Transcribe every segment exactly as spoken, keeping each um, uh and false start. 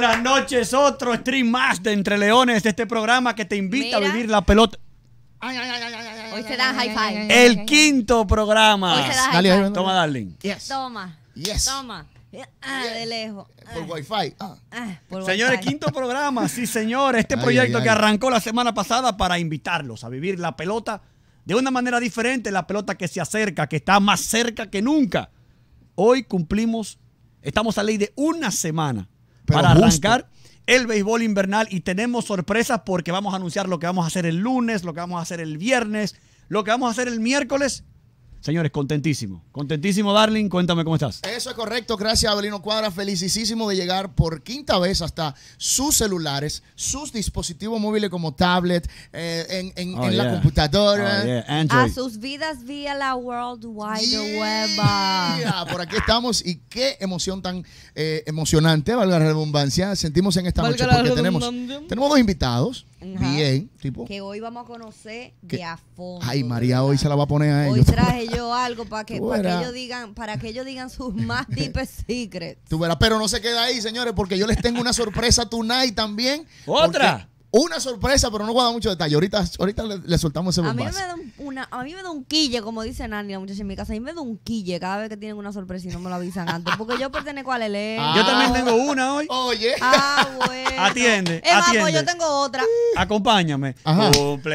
buenas noches. Otro stream más de Entre Leones, de este programa que te invita Mira. a vivir la pelota. Ay, ay, ay, ay, ay, Hoy se dan high five. El quinto programa. Hoy se da high five. Toma, darling. Yes. Toma. Yes. Toma. Ah, yes. de lejos. Por Wi-Fi. Ah. Ah, por señores, wifi. quinto programa. Sí, señor. Este ay, proyecto ay, que ay. arrancó la semana pasada para invitarlos a vivir la pelota de una manera diferente. La pelota que se acerca, que está más cerca que nunca. Hoy cumplimos, estamos a ley de una semana Pero para justo. arrancar el béisbol invernal y tenemos sorpresas porque vamos a anunciar lo que vamos a hacer el lunes, lo que vamos a hacer el viernes, lo que vamos a hacer el miércoles. Señores, contentísimo. Contentísimo, darling. Cuéntame cómo estás. Eso es correcto. Gracias, Abelino Cuadra. Felicísimo de llegar por quinta vez hasta sus celulares, sus dispositivos móviles como tablet, eh, en, en, Oh, en yeah. la computadora. Oh, yeah. A Android. sus vidas vía la World Wide Yeah. Web. Por aquí estamos y qué emoción tan eh, emocionante, valga la redundancia, sentimos en esta Valga noche la porque tenemos, redundancia. tenemos dos invitados. Ajá. Bien, tipo. Que hoy vamos a conocer ¿Qué? de a fondo. Ay, de María, verdad. hoy se la va a poner a Hoy ellos. traje yo algo para que, Tú para que verás. ellos digan, para que ellos digan sus más deep secrets. Tú verás, pero no se queda ahí, señores, porque yo les tengo una sorpresa tonight también. ¿Otra? Porque Una sorpresa, pero no voy a dar mucho detalle. Ahorita, ahorita le, le soltamos ese A mí, me bombazo. da un, una, a mí me da un quille, como dice Nani, la muchacha en mi casa. A mí me da un quille cada vez que tienen una sorpresa y no me lo avisan antes. Porque yo pertenezco al elenco. Ah. Yo también tengo una hoy. Oye. Ah, bueno. Atiende, Es más, pues atiende. yo tengo otra. Acompáñame. Ajá.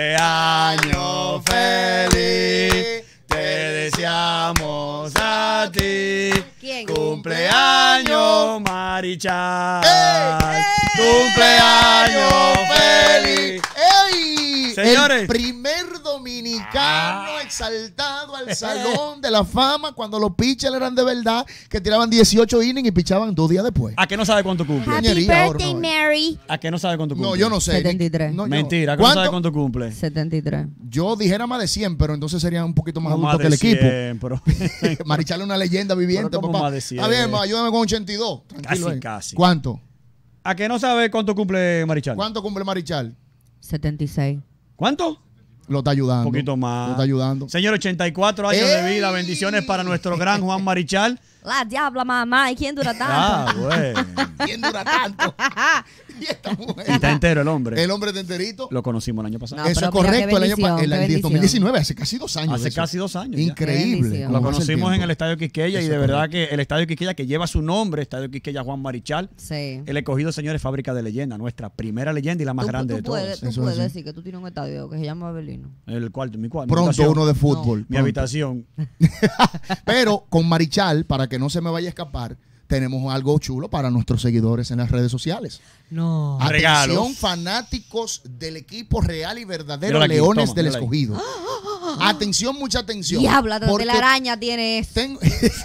Cumpleaños feliz. Te deseamos a ti. ¿Quién? Cumpleaños, Marichal. ¡Ey! Cumpleaños feliz. ¡Ey! Señores. El primer dominicano Ah. exaltado al Salón de la Fama cuando los pitchers eran de verdad, que tiraban dieciocho innings y pichaban dos días después. ¿A que no sabe cuánto cumple? Happy Ñería, birthday, ahora, no. Mary. ¿A que no sabe cuánto cumple? No, yo no sé. setenta y tres. No, yo- Mentira, ¿a que no sabe ¿Cuánto? cuánto cumple? setenta y tres. Yo dijera más de cien, pero entonces sería un poquito más No, adulto más que el de equipo. cien, pero- Marichal es una leyenda viviente, Pero ¿cómo papá. más de cien? A ver, ma, ayúdame con ochenta y dos. Tranquilo Casi, ahí. casi. ¿Cuánto? ¿A que no sabe cuánto cumple Marichal? ¿Cuánto cumple Marichal? setenta y seis. ¿Cuánto? Lo está ayudando. Un poquito más. Lo está ayudando. Señor, ochenta y cuatro años de ¡Ey! vida. Bendiciones para nuestro gran Juan Marichal. La diabla mamá. ¿Y quién dura tanto? Ah, bueno. ¿Quién dura tanto? Y esta mujer. Y está entero el hombre. El hombre de enterito. Lo conocimos el año pasado. No, Eso pero es mira, correcto. qué El año pa- bendición, el, qué el bendición. dos mil diecinueve, hace casi dos años. Hace de eso. casi dos años. ya. Increíble. Qué bendición. Lo cómo pasa el conocimos en tiempo. el Estadio Quisqueya y Eso de es verdad correcto. que el Estadio Quisqueya que lleva su nombre, Estadio Quisqueya Juan Marichal, Sí. el escogido, señores, fábrica de leyenda, nuestra primera leyenda y la más Tú, grande tú de puedes, todas. tú Eso puedes es así. decir que tú tienes un estadio que se llama Abelino. El cuarto, mi cuarto. mi Pronto habitación. uno de fútbol. Mi pronto. habitación. Pero con Marichal, para que no se me vaya a escapar, tenemos algo chulo para nuestros seguidores en las redes sociales. No. Atención, Regalos. fanáticos del equipo real y verdadero Mírala aquí, Leones toma, del mírala ahí. Escogido. Atención, mucha atención. Diabla, de porque la araña tiene eso. tengo-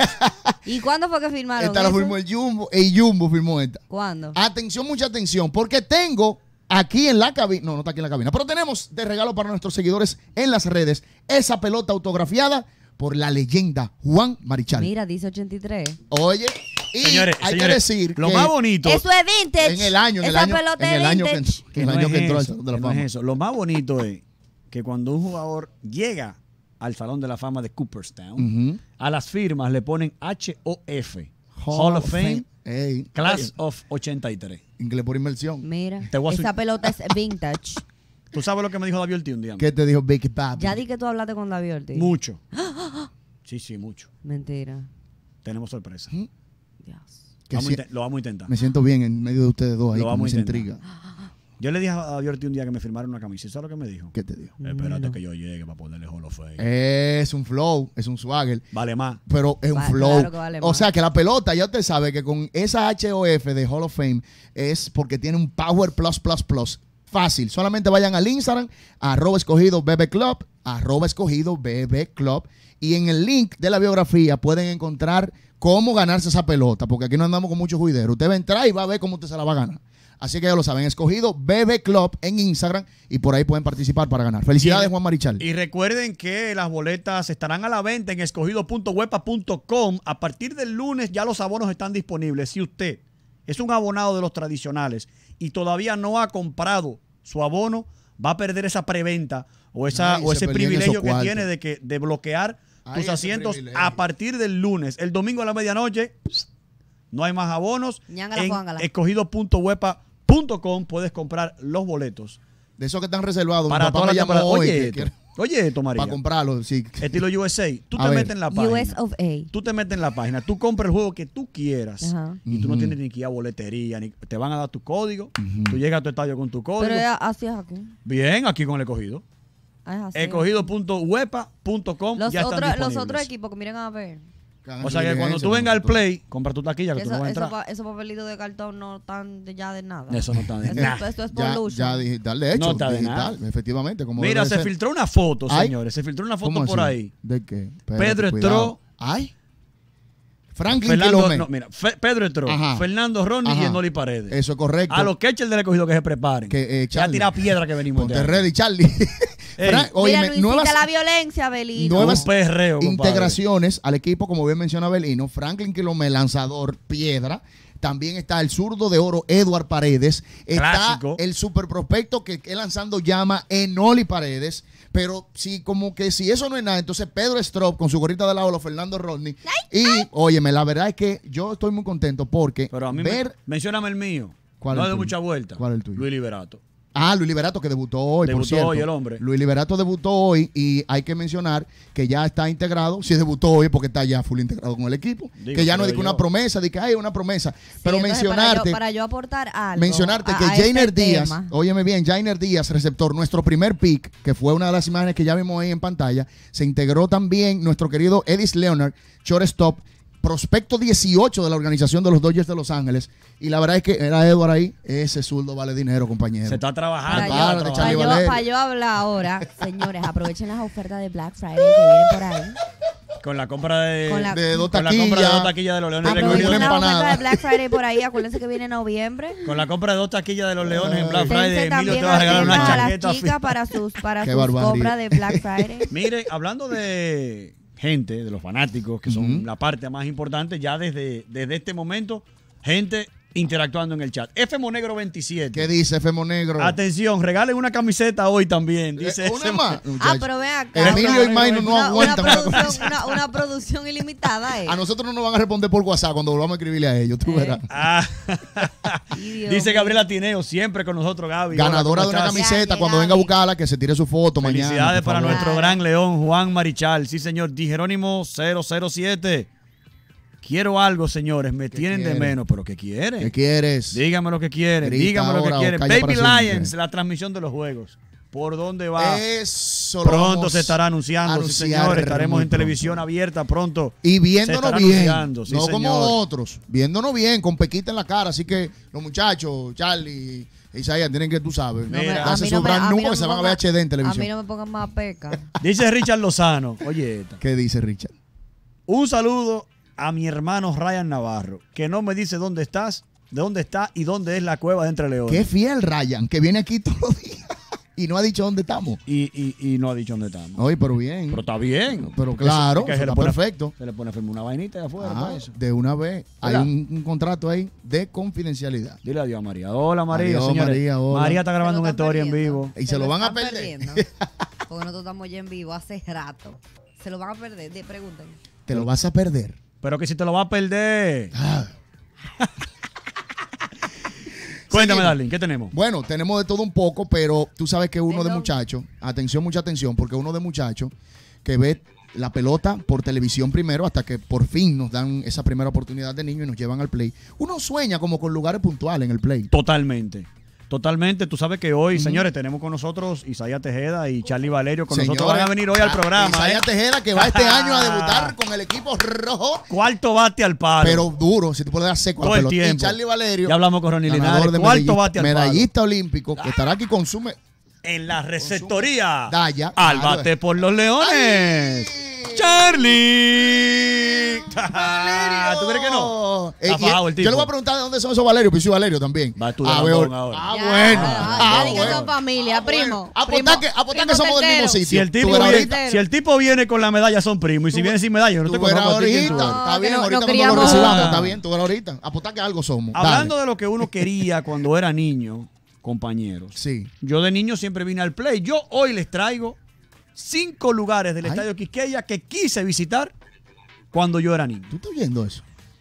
¿Y cuándo fue que firmaron esta la eso? firmó el Jumbo. El Jumbo firmó esta. ¿Cuándo? Atención, mucha atención, porque tengo aquí en la cabina, no, no está aquí en la cabina, pero tenemos de regalo para nuestros seguidores en las redes esa pelota autografiada por la leyenda Juan Marichal. Mira, dice ochenta y tres. Oye, y Señores, hay señores, que decir lo que más bonito. Eso es vintage. en el año, en el Esa año, pelota en el es año que, vintage. que el no año es que entró al eso, Salón de la que no es Fama. eso. Lo más bonito es que cuando un jugador llega al Salón de la Fama de Cooperstown, Ujú. a las firmas le ponen H O F, Hall of Fame, Ey, Class of ochenta y tres. inglés por inmersión. Mira, Te voy a esa hacer- pelota es vintage. ¿Tú sabes lo que me dijo David Ortiz un día? ¿Qué te dijo Big Papi? Ya di que tú hablaste con David Ortiz. Mucho. Sí, sí, mucho. Mentira. Tenemos sorpresa. ¿Mm? Dios. Que Vamos a si- inte- lo vamos a intentar. Me siento bien en medio de ustedes dos ahí Lo con vamos a esa intentar. intriga. Yo le dije a David Ortiz un día que me firmaron una camiseta. ¿Sabes lo que me dijo? ¿Qué te dijo? Espérate que yo llegue para ponerle Hall of Fame. Es un flow, es un swagger. Vale más. Pero es un Va- flow. claro que vale o más. sea que la pelota, ya usted sabe que con esa H O F de Hall of Fame es porque tiene un Power Plus Plus Plus. Fácil. Solamente vayan al Instagram, arroba escogido B B Club, arroba escogido B B Club. Y en el link de la biografía pueden encontrar cómo ganarse esa pelota. Porque aquí no andamos con muchos juideros. Usted va a entrar y va a ver cómo usted se la va a ganar. Así que ya lo saben, escogido B B Club en Instagram y por ahí pueden participar para ganar. Felicidades, Y- Juan Marichal. Y recuerden que las boletas estarán a la venta en escogido punto wepa punto com. A partir del lunes ya los abonos están disponibles. Si usted es un abonado de los tradicionales y todavía no ha comprado su abono, va a perder esa preventa o, esa, Ay, o se ese perdían privilegio esos que cuartos. tiene de, que, de bloquear Ay, tus ese asientos privilegio. a partir del lunes. El domingo a la medianoche No hay más abonos. Ñángala, en juángala. escogido punto huepa punto com puedes comprar los boletos. De esos que están reservados. Para mi papá toda me la llamó temporada. hoy Oye, que esto, quiere- oye esto, María. para comprarlo, sí. Estilo U S A. Tú A te ver. metes en la U página. S of A. Tú te metes en la página. Tú compras el juego que tú quieras. Ajá. Y tú no Ujú. tienes ni que ir a boletería. Ni, te van a dar tu código. Tú llegas a tu estadio con tu código. Pero es- así es aquí. Bien, aquí con el escogido. Es así. escogido punto huepa punto com Los, ya están otros, los disponibles. otros equipos que miren a ver. O sea que cuando tú vengas al play, compra tu taquilla que Eso, tú no vas a eso, entrar. pa- esos papelitos de cartón no están de- ya de nada. Eso no está de Esto, nada. esto- esto es Ya, pollution. ya digital, de hecho. No está de digital, nada. efectivamente. Como Mira, debe se ser. filtró una foto, Ay. señores. Se filtró una ¿Cómo foto por así? ahí. ¿De qué? Pedro cuidado. Estro. Ay. Franklin Fernando, Quilomé. no, mira, Fe- Pedro Estro, Ajá. Fernando Ronnie Ajá. y Enoli Paredes. Eso es correcto. A los catchers del escogido que se preparen. Que, eh, ya Charlie. tira piedra que venimos. Ponte de ahí. ready, Charlie. Ey. Fran- óyeme, Mira, no incita nuevas, la violencia, Belino. nuevas Un perreo, compadre. integraciones al equipo, como bien menciona Belino. Franklin Quilomé, lanzador, piedra. También está el zurdo de oro, Edward Paredes. Está Clásico. el super prospecto que es lanzando llama, Enoli Paredes. Pero si como que si eso no es nada, entonces Pedro Strop con su gorrita de lado, Fernando Rodney. Y, óyeme, la verdad es que yo estoy muy contento porque Pero a mí ver... me, mencióname el mío. ¿Cuál no es el de tuyo? mucha vuelta. ¿Cuál es el tuyo? Luis Liberato. Ah, Luis Liberato que debutó hoy, por Debutó cierto. hoy el hombre. Luis Liberato debutó hoy y hay que mencionar que ya está integrado. Si debutó hoy porque está ya full integrado con el equipo. Digo, que ya no es creo que una yo. promesa, de que hay una promesa. Sí, pero entonces, mencionarte, Para yo, para yo aportar algo. mencionarte a- que a este Jainer Díaz, tema. óyeme bien, Jainer Díaz, receptor, nuestro primer pick, que fue una de las imágenes que ya vimos ahí en pantalla, se integró también nuestro querido Edis Leonard, shortstop, prospecto dieciocho de la organización de los Dodgers de Los Ángeles. Y la verdad es que era Edward ahí. Ese zurdo vale dinero, compañero. Se está trabajando. Para Ah, yo, párate, para Charlie yo- Valerio. para yo hablar ahora, señores, aprovechen las ofertas de Black Friday que vienen por ahí. Con la compra de, Con la- De dos con la compra de taquillas. dos taquillas de los Leones del Aprovechen Escogido. una Aprovechen las empanada. ofertas de Black Friday por ahí. Acuérdense que viene noviembre. Con la compra de dos taquillas de los Leones en Black Ay. Friday, Dense Emilio también te va a regalar una atentas a las chaqueta. chicas para sus, para Qué sus barbaridad. compras de Black Friday. Mire, hablando de gente, de los fanáticos, que son Ujú. la parte más importante, ya desde, desde este momento, gente interactuando en el chat. F Monegro veintisiete. ¿Qué dice Femo Negro? Atención, regalen una camiseta hoy también. Dice Eh, una ese- más. Ah, muchacho. pero ven acá. Emilio y Maino no una, una, aguantan una producción, cosa. una, una producción ilimitada, ¿eh? A nosotros no nos van a responder por WhatsApp cuando volvamos a escribirle a ellos, tú Eh. verás. Ah, Ay, Dios dice mío. Gabriela Tineo, siempre con nosotros, Gaby. Ganadora Hola, de ¿cómo una estás? camiseta, Ya, cuando ya, venga a Gaby. buscarla, que se tire su foto mañana. Felicidades por para favor. nuestro Claro. gran león, Juan Marichal. Sí, señor. Di Jerónimo cero cero siete. Quiero algo, señores. Me tienen de quiere? menos. ¿Pero qué quieren? ¿Qué quieres? Dígame lo que quieren. Grita Dígame lo que ahora o quieren. calla Baby para siempre. Lions, la transmisión de los juegos. ¿Por dónde va? Eso lo Pronto vamos se estará anunciando, a sí, anunciar señor. Estaremos muy en pronto. televisión abierta pronto. Y Se viéndonos estará bien, anunciando, sí, no como señor. otros, viéndonos bien, con pequita en la cara. Así que los muchachos, Charlie, Isaías, tienen que, tú sabes, No me- Mira, a hace mí su no me- brand a new mí no porque me se van a pongan- ver H D en A mí televisión. no me pongan más peca. Dice Richard Lozano. Oye, esta. ¿Qué dice Richard? Un saludo a mi hermano Ryan Navarro, que no me dice dónde estás, de dónde está y dónde es la cueva de Entre Leones. Qué fiel Ryan, que viene aquí todos los días y no ha dicho dónde estamos. Y, y, y no ha dicho dónde estamos. Oye, pero bien. Pero está bien. Pero claro, Es que eso se le está pone- perfecto. Se le pone a firmar una vainita de afuera Ah, para eso. de una vez. Hay ¿Verdad? un, un contrato ahí de confidencialidad. Dile adiós a María. Hola, María, Adiós, señores. María, hola. María está grabando Se una lo están historia en perdiendo. vivo. Y se lo van a están perder. perdiendo, porque nosotros estamos ya en vivo hace rato. Se lo van a perder. De- Pregunten. Te lo vas a perder. Pero que si te lo va a perder. Ah. Cuéntame, Seguimos. Darling, ¿qué tenemos? Bueno, tenemos de todo un poco, pero tú sabes que uno de Hello. muchachos, atención, mucha atención, porque uno de muchachos que ve la pelota por televisión primero hasta que por fin nos dan esa primera oportunidad de niño y nos llevan al play. Uno sueña como con lugares puntuales en el play. Totalmente. Totalmente. Tú sabes que hoy, señores, tenemos con nosotros Isaías Tejeda y Charlie Valerio. Con nosotros Señores, van a venir hoy al ah, programa. Isaías ¿eh? Tejeda, que va este año a debutar con el equipo rojo, Cuarto bate al palo. pero duro, si tú puedes dar seco a Todo la el pelota. Y tiempo. Charlie Valerio, Ya hablamos con Ronnie ganador Linares. de Cuarto medallista, bate al palo. medallista olímpico, que estará aquí con su... me- En la receptoría. Daya. Al Claro. bate por los leones. ¡Ay! Charlie. Valerio. ¿Tú crees que no? Eh, Está y- fajado el tipo. Yo le voy a preguntar de dónde son esos Valerios, pues soy Valerio también. Va a estudiar Ah, Lambón veo- ahora. ah, Ya, bueno. ya, Ah, ya di que bueno. son familia, Ah, primo. bueno. Apostar primo, que, apostar primo que somos del mismo tercero. sitio. Si el, Tú tipo verás viene, ahorita. si el tipo viene con la medalla, son primos. Y si Tú viene sin medalla, yo no Tú estoy verás conozco a ti quién tú ahorita. eres. Está que bien, no- ahorita no cuando lo queríamos- recibamos. Ah. Está bien, tú verás ahorita. Apostar que algo somos. Hablando Dale. de lo que uno quería cuando era niño, compañeros. Sí. Yo de niño siempre vine al play. Yo hoy les traigo cinco lugares del Ay. Estadio Quisqueya que quise visitar cuando yo era niño. ¿Tú estás viendo eso?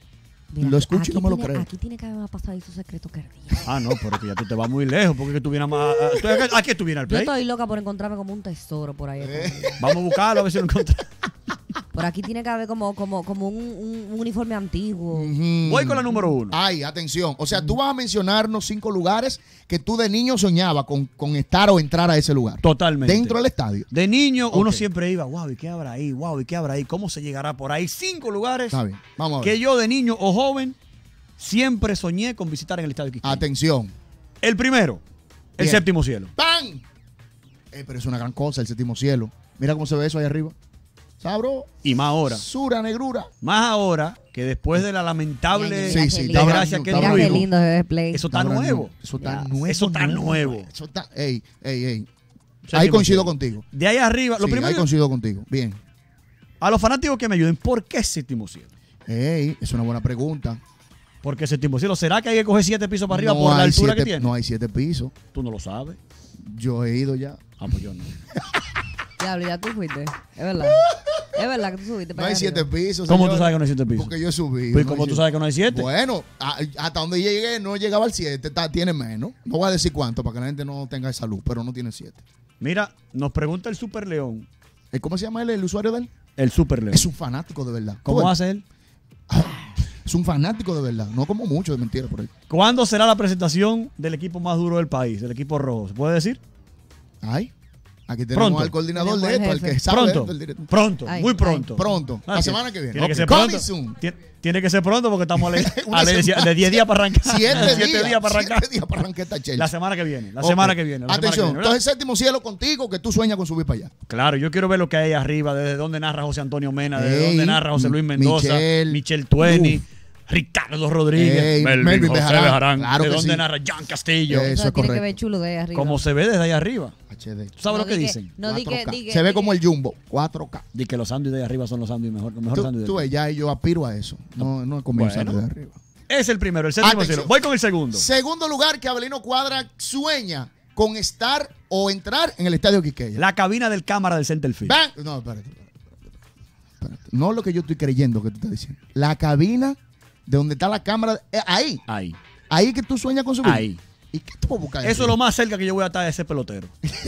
Mira, Lo escucho aquí y no me lo tiene- creo. Aquí tiene que haber más pasadizo secreto que el día. Ah, no, pero que ya tú te vas muy lejos, porque que tú vienes más... ¿Tú ¿A qué tú vienes al Yo play? estoy loca por encontrarme como un tesoro por ahí. escondido. Vamos a buscarlo a ver si lo encontramos. Por aquí tiene que haber como, como, como un, un- un uniforme antiguo. Ujú. Voy con la número uno. Ay, atención. O sea, tú vas a mencionarnos cinco lugares que tú de niño soñabas con, con estar o entrar a ese lugar. Totalmente. Dentro del estadio. De niño, uno Ok. siempre iba, wow, ¿y qué habrá ahí? Wow, ¿y qué habrá ahí? ¿Cómo se llegará por ahí? Cinco lugares Está bien. Vamos a ver. que yo de niño o joven siempre soñé con visitar en el Estadio Quisqueya. Atención. El primero, el Bien. séptimo cielo. ¡Pam! Eh, pero es una gran cosa el séptimo cielo. Mira cómo se ve eso ahí arriba. Sabro. Y más ahora. Sura, negrura. Más ahora que después de la lamentable Mira, Sí, qué sí, lindo. desgracia está que Mira nos qué dijo, lindo se ve Play. eso está Ahora nuevo. Eso está Ya. nuevo. Eso está nuevo. Eso está. Ey, ey, ey. Séptimo Ahí coincido cielo. contigo. De ahí arriba, lo Sí, primero, ahí coincido contigo. Bien. a los fanáticos que me ayuden, ¿por qué séptimo cielo? Ey, es una buena pregunta. ¿Por qué séptimo cielo? ¿Será que hay que coger siete pisos para arriba No por la hay altura siete- que tiene? No hay siete pisos. Tú no lo sabes. Yo he ido ya. Ah, pues yo no. Diablo, ya tú fuiste. Es verdad. Es verdad que tú subiste. No para hay allá siete arriba. pisos. ¿Cómo tú señores. sabes que no hay siete pisos? Porque yo he subido. Pues, no ¿cómo hay tú siete. sabes que no hay siete? Bueno, a- hasta donde yo llegué no llegaba al siete, está- tiene menos. No voy a decir cuánto para que la gente no tenga esa luz, pero no tiene siete. Mira, nos pregunta el Super León. Eh, ¿Cómo se llama él, el usuario de él? El Super León. Es un fanático de verdad. ¿Cómo Tú ves, hace él? Es un fanático de verdad, no como mucho de mentira por ahí. ¿Cuándo será la presentación del equipo más duro del país, del equipo rojo? ¿Se puede decir? Ay, aquí tenemos Pronto. al coordinador Tenemos de al esto, al jefe. que sabe. Pronto, el director. pronto, Ay, muy ay. pronto. Pronto, la Ah, semana que viene. Tiene que Ok, ser coming pronto. soon. Tien- Tiene que ser pronto porque estamos a, le- Una a le- semana. de diez días para arrancar. Siete, Siete días, para arrancar. Siete días para arrancar esta Chelsea. La semana que viene. La Ok. semana que viene. la semana Atención, que viene, ¿verdad? entonces séptimo cielo contigo que tú sueñas con subir para allá. Claro, yo quiero ver lo que hay arriba, desde dónde narra José Antonio Mena, desde Ey, dónde narra José Luis Mendoza, Michel. Michel Tueni, Uf. Ricardo Rodríguez, Ey, Melvin, Melvin José Bejarán. Bejarán, Claro de que dónde sí. narra Jan Castillo, Eh, Eso Eso es tiene que correcto. ver chulo de ahí arriba. como se ve desde ahí arriba. H D. ¿Tú sabes No lo que di dicen? No, di que, cuatro K. di que- Se ve di como que- el Jumbo, cuatro K. Di que los sándwiches de ahí arriba son los sándwiches mejor, los mejores Tú, sándwiches. tú ves, ya yo aspiro a eso. No, no he comido Bueno. sándwich de arriba. Es el primero, el séptimo Atención. cielo. Voy con el segundo. Segundo lugar que Abelino Cuadra sueña con estar o entrar en el Estadio Quisqueya. La cabina del cámara del Centerfield. Van- No, espérate, espérate, espérate. No lo que yo estoy creyendo que tú estás diciendo. La cabina de donde está la cámara. eh, ahí. Ahí. Ahí que tú sueñas con subir. Ahí. ¿Y qué tú vas a buscar? Eso es lo más cerca que yo voy a estar de ese pelotero.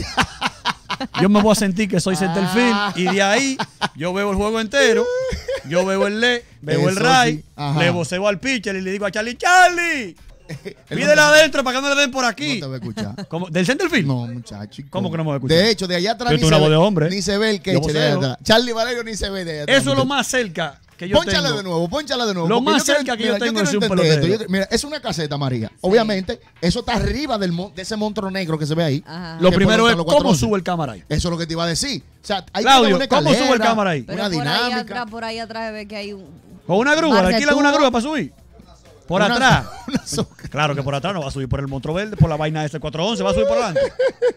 Yo me voy a sentir que soy Centerfield y de ahí yo veo el juego entero, yo veo el le, veo el Eso ray, sí. Ajá. le voceo al pitcher y le digo a Charlie, Charlie, Él pídele no- adentro para que no le den por No aquí. te va a escuchar. ¿Cómo? ¿Del Centerfield? No, muchacho. ¿Cómo que no me va a escuchar? De hecho, de allá atrás Yo ni tengo se, una voz ve, de hombre. ni se ve el Yo queche de allá voceo. atrás. Charlie Valerio ni se ve de allá atrás. Eso es lo más cerca que yo Pónchala tengo. de nuevo, pónchala de nuevo. Lo porque más yo quiero- cerca que yo mira, tengo quiero es un entender pelotero. esto. Yo- mira, es una caseta, María. Obviamente, eso está arriba del mon- de ese monstruo negro que se ve ahí. Ajá. Lo Que primero por es los cuatro cómo once. sube el cámara ahí. Eso es lo que te iba a decir. O sea, hay Claudio, que ¿cómo sube el cámara ahí? Pero Una por ahí dinámica. atrás, por ahí atrás se ve que hay un... Con una grúa, ¿le alquilan una Barcetubo. grúa para subir? Por Una- atrás. una soca. Claro que por atrás no va a subir por el monstruo verde, por la vaina de ese cuatro once, va a subir por adelante.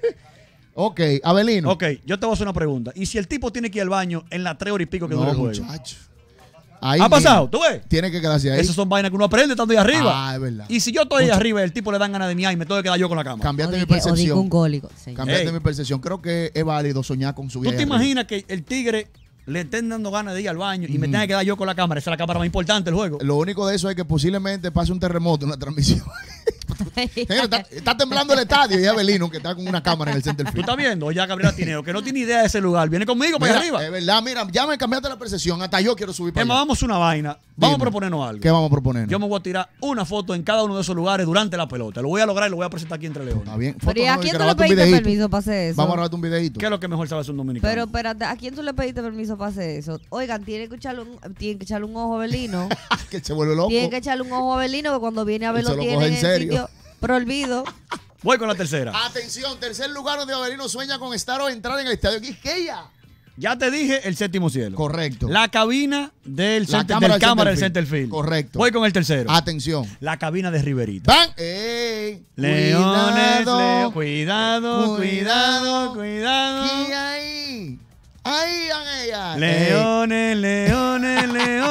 Ok, Abelino. Ok, yo te voy a hacer una pregunta. ¿Y si el tipo tiene que ir al baño en las tres horas y pico que dura No, el juego? muchacho. Ahí ¿Ha pasado? mismo. ¿Tú ves? Tiene que quedarse ahí. Esas son vainas que uno aprende estando ahí arriba. Ah, es verdad. Y si yo estoy ahí Mucho. arriba y el tipo le dan ganas de miar y me tengo que quedar yo con la cama. Cambiaste O mi di que- o di que un percepción. gólico. Sí. Cambiaste Ey. mi percepción. Creo que es válido soñar con su ¿Tú vida. te imaginas que el tigre le estén dando ganas de ir al baño y me tenga que quedar yo con la cámara? Esa es la cámara más importante del juego. Lo único de eso es que posiblemente pase un terremoto en la transmisión. Señor, está, está temblando el estadio y es Abelino que está con una cámara en el center ¿Tú field. estás viendo? Ya Gabriela Tineo, que no tiene idea de ese lugar, viene conmigo para Mira, allá arriba. es verdad, mira, ya me cambiaste la percepción. Hasta yo quiero subir para Emma, allá. vamos a una vaina. Vamos a Dime. proponernos algo. ¿Qué vamos a proponer? Yo me voy a tirar una foto en cada uno de esos lugares durante la pelota. Lo voy a lograr y lo voy a presentar aquí entre Leones. Está bien. Pero ¿y Foto a no, quién tú le grabate un pediste videíto. permiso para hacer eso? Vamos a grabarte un videito. ¿Qué es lo que mejor sabe hacer un dominicano? Pero espérate, ¿a quién tú le pediste permiso para hacer eso? Oigan, tienen que echarle un, tienen que echarle un ojo a Belino. que se vuelve loco. Tienen que echarle un ojo a Belino que cuando viene a Él ver se lo lo tiene coge en en el serio. sitio prohibido. Voy con la tercera. Atención, tercer lugar donde Abelino sueña con estar o entrar en el estadio Quisqueya. Ya te dije el séptimo cielo. Correcto. La cabina del, La center- cámara del del cámara del centerfield. centerfield. Correcto. Voy con el tercero. Atención. La cabina de Riverita. Van. ¡Ey! Leones, Cuidado. Leo, cuidado, cuidado, Cuidado. cuidado. Y ahí. Ahí van ellas. Leones, leones, leones.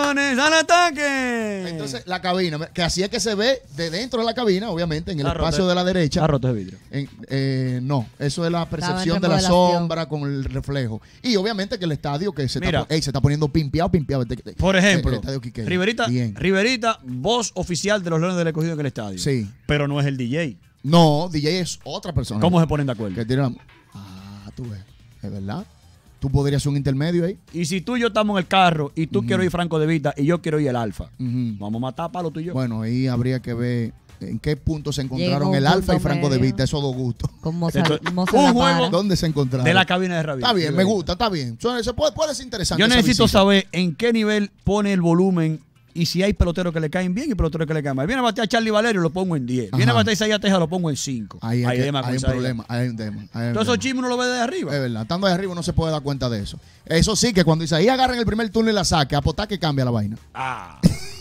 ¡Al ataque! Entonces, la cabina, que así es que se ve de dentro de la cabina, obviamente, en el Está espacio roto. de la derecha. Está roto de vidrio. En- eh, no, eso es la percepción en de la remodelación. sombra con el reflejo. Y obviamente que el estadio que se, Mira. está, ey, se está poniendo pimpeado, pimpeado. Este- este- Por ejemplo, el estadio Quiqueya. Riverita, Bien. Riverita, voz oficial de los Leones del Escogido en el estadio. Sí. Pero no es el D J. No, D J es otra persona. ¿Cómo se ponen de acuerdo? Que tiene la- Ah, tú ves. Es verdad. Tú podrías ser un intermedio ahí. Y si tú y yo estamos en el carro y tú quieres ir Franco de Vita y yo quiero ir el Alfa, Ujú. vamos a matar a palo tú y yo. Bueno, ahí habría que ver en qué punto se encontraron un el Alfa y punto Franco de medio. Vita, esos dos gustos. Con Moza, Entonces, Moza un La juego Para. ¿Dónde se encontraron? de la cabina de Rabi. Está bien, me gusta, está bien. So, se puede, puede ser interesante. Yo esa necesito visita. saber en qué nivel pone el volumen y si hay peloteros que le caen bien y peloteros que le caen mal. Viene a batear Charlie Valerio, lo pongo en diez. Viene Ajá. a batear Isaías Teja, lo pongo en cinco. Ahí es Hay que- dema con hay un Isaías. problema, hay un tema. hay un Todos esos tema. chismes uno lo ve de arriba. Es verdad, estando ahí arriba no se puede dar cuenta de eso. Eso sí, que cuando Isaías agarra en el primer turno y la saque, apostar que cambia la vaina. Ah.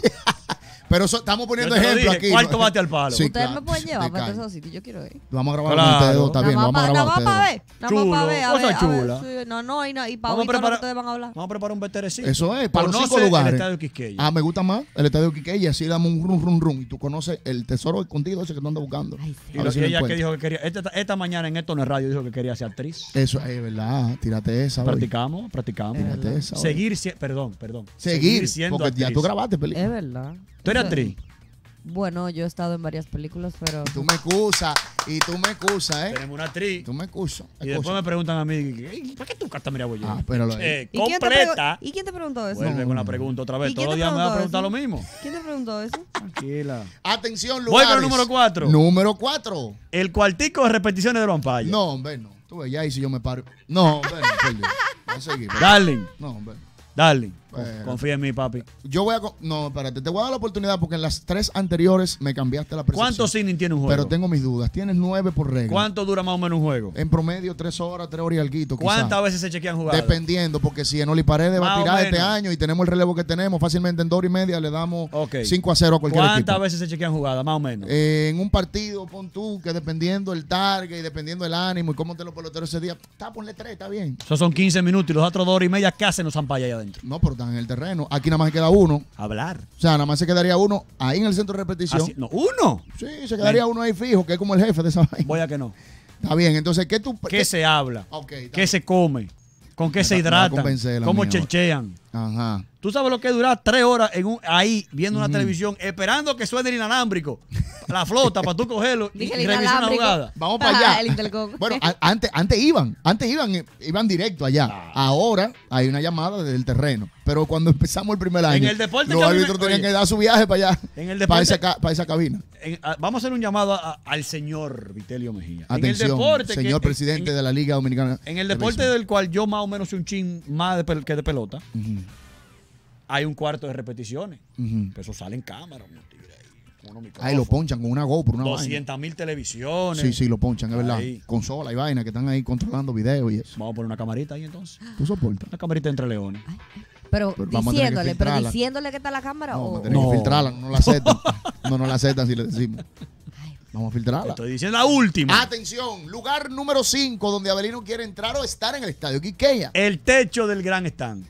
Pero eso, estamos poniendo Yo te lo ejemplo dije, aquí. cuarto ¿no? bate al palo. Sí, Ustedes claro. me pueden llevar De para calle. esos sitios. Yo quiero ir. Vamos a grabar Claro. con ustedes dos, está bien, Nada vamos a más grabar para ustedes ver. Nada más Chulo, para ver. A cosa ver, a ver, chula. sí, no, no, y, no, y para Vamos a oír todo lo que preparar, ustedes van a hablar. vamos a preparar un veterecito. dos. Eso es, para los Conoce cinco lugares. el estadio Quisqueya. Ah, me gusta más el estadio Quiqueya, así damos un run, run, run. Y tú conoces el tesoro escondido ese que tú andas buscando. Ay, sí. Y A lo ver si que lo ella que encuentras. dijo que quería. Esta, esta mañana en Esto No es Radio dijo que quería ser actriz. Eso es verdad, tírate esa. hoy. Practicamos, practicamos. Tírate esa. hoy. Seguir, si- perdón, perdón. Seguir, siendo porque ya actriz. tú grabaste película. Es verdad. ¿Tú eres Eso- actriz? Bueno, yo he estado en varias películas, pero... Tú me excusas, y tú me excusas, ¿eh? Tenemos una actriz. Tú me excusas. Y después me preguntan a mí, ¿y ¿para qué tú cantas María Boyer? Ah, espéralo ahí. Eh, ¿Y quién, te completa. pregu- ¿Y quién te preguntó eso? Vuelve No. con la pregunta otra vez. ¿Y Todos quién los te días me va a preguntó preguntar lo eso? mismo. ¿Quién te preguntó eso? Tranquila. Atención, Voy lugares. con el número cuatro. Número cuatro. El cuartico de repeticiones de Vampire. No, hombre, no. Tú ves, ya ahí si yo me paro. No, hombre, no, por Dios. Voy a seguir. pero- Darling, No, hombre. darling. Bueno. Confía en mí, papi. Yo voy a... co- No, espérate, te voy a dar la oportunidad porque en las tres anteriores me cambiaste la percepción. ¿Cuántos innings tiene un juego? Pero tengo mis dudas. Tienes nueve por regla. ¿Cuánto dura más o menos un juego? En promedio, tres horas, tres horas y alguito, quizá. ¿Cuántas veces se chequean jugadas? Dependiendo, porque si Enoli Paredes va Más a o tirar este menos. año y tenemos el relevo que tenemos, fácilmente en dos horas y media le damos Ok. cinco a cero a cualquier ¿Cuántas equipo. veces se chequean jugadas? Más o menos. Eh, en un partido, pon tú, que dependiendo el target y dependiendo el ánimo y cómo te los peloteros ese día, está, ponle tres, está bien. Esos son quince minutos y los otros dos horas y media, ¿qué hacen los zampayas allá adentro? No, pero están en el terreno. Aquí nada más queda uno. Hablar. O sea, nada más se quedaría uno ahí en el centro de repetición. Así- no, uno. Sí, se quedaría uno ahí fijo, que es como el jefe de esa vaina. Voy a que no. Está bien, entonces, ¿qué tú...? ¿Qué se habla? Ok, está ¿Qué bien. se come? ¿Con qué Me se va- me va a hidratan? convencer la ¿Cómo mía ahora. chelchean? Ajá. ¿Tú sabes lo que es durar tres horas en un, ahí viendo una televisión esperando que suene el inalámbrico? La flota para tú cogerlo y, Dije y el revisar una inalámbrico. jugada. Vamos para allá. El Intercom. Bueno, a- antes, antes iban, antes iban, eh, iban directo allá. Ah. Ahora hay una llamada desde el terreno. Pero cuando empezamos el primer año, el deporte los que a mí me- árbitros tenían oye, que dar su viaje para allá, en el para, deporte- esa, ca- para esa cabina. En- a- vamos a hacer un llamado a- a- al señor Vitelio Mejía. Atención, en el deporte que- señor en- presidente en, de la Liga Dominicana. en el de deporte Béisbol. del cual yo más o menos soy un chin más de pel- que de pelota, Ujú, hay un cuarto de repeticiones. ujú. Pero eso sale en cámara, unos tigres ahí, con unos Ahí lo micrófonos, ponchan con una GoPro, una vaina. doscientas mil televisiones. Sí, sí, lo ponchan, es verdad. Ahí. Consola y vaina que están ahí controlando video y eso. Vamos a poner una camarita ahí entonces. ¿Tú soportas? Una camarita entre leones. Pero Pero vamos a tener que diciéndole, pero filtrarla. diciéndole que está la cámara No, o... vamos a tener No. que filtrarla, no la aceptan. No nos la aceptan si le decimos. Vamos a filtrarla. Estoy diciendo la última. Atención, lugar número cinco donde Abelino quiere entrar o estar en el estadio Quiqueya. El techo del gran stand.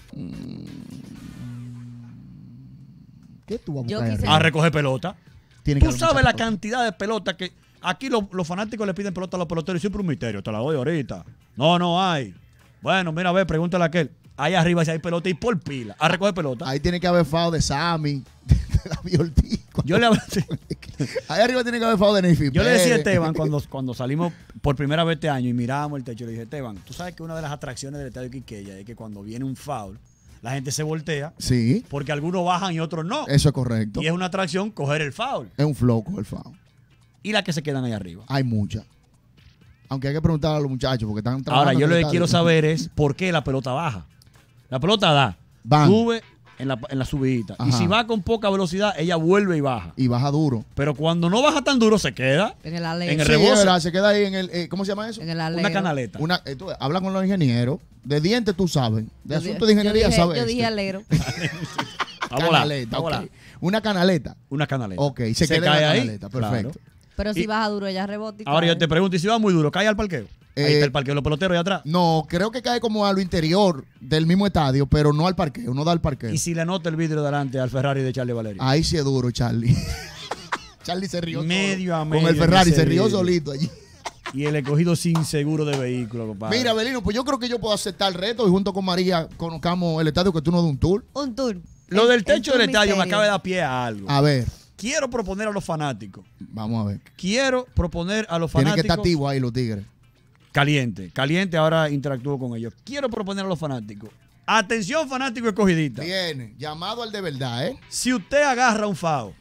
¿Qué tú vas a Yo buscar ahí quise- arriba? A recoger pelota. Tiene que Tú haber sabes mucha la pelota. cantidad de pelota que aquí los, los fanáticos le piden pelota a los peloteros y siempre un misterio. Te la doy ahorita. No, no hay. Bueno, mira, a ver, pregúntale a aquel. Ahí arriba si hay pelota y por pila. A recoger pelota. Ahí tiene que haber fao de Sammy, de la Ortiz. Yo le, Ahí arriba tiene que haber fao de Nefi yo le decía a Pérez. Esteban cuando, cuando salimos por primera vez este año y mirábamos el techo, le dije, Esteban, tú sabes que una de las atracciones del estadio Quiqueya es que cuando viene un foul, la gente se voltea Sí, porque algunos bajan y otros no. eso es correcto. Y es una atracción coger el foul. Es un floco el fao. Y las que se quedan ahí arriba. Hay muchas. Aunque hay que preguntar a los muchachos porque están trabajando. Ahora, yo en lo el que estadio. quiero saber es por qué la pelota baja. La pelota da, Van. sube en la, en la subidita. Y Ajá. si va con poca velocidad, ella vuelve y baja. Y baja duro. Pero cuando no baja tan duro, se queda En el alero. en el Sí, reboce. es verdad, se queda ahí en el. eh, ¿Cómo se llama eso? En el alero. Una canaleta. Una, eh, tú, habla con los ingenieros. De dientes tú sabes. De Yo asuntos di- de ingeniería yo dije, sabes. Yo dije este. alero. A volar, Canaleta, a ok. volar. Una canaleta. Una canaleta. Ok, se, queda en cae la ahí. canaleta. Perfecto. Claro. Pero si Y- baja duro, ella rebota y Ahora yo cae. te pregunto, ¿y si va muy duro, cae al parqueo? Ahí Eh, está el parqueo de los peloteros allá atrás. No, creo que cae como a lo interior del mismo estadio, pero no al parqueo, no da al parqueo. Y si le nota el vidrio delante al Ferrari de Charlie Valerio. Ahí sí es duro, Charlie. Charlie se rió Medio solo. a medio Con el en Ferrari, ese se rió vidrio. solito allí. Y el escogido sin seguro de vehículo, compadre. Mira, Belino, pues yo creo que yo puedo aceptar el reto y junto con María conozcamos el estadio que tú nos das un tour. Un tour. Lo El- del el techo tour del estadio me misterio. acaba de dar pie a algo. A ver, Quiero proponer a los fanáticos. vamos a ver. Quiero proponer a los Tienen fanáticos. que estar activos ahí los tigres. Caliente, caliente, ahora interactúo con ellos. Quiero proponer a los fanáticos. Atención, fanático escogidita. Viene, llamado al de verdad, ¿eh? Si usted agarra un FAO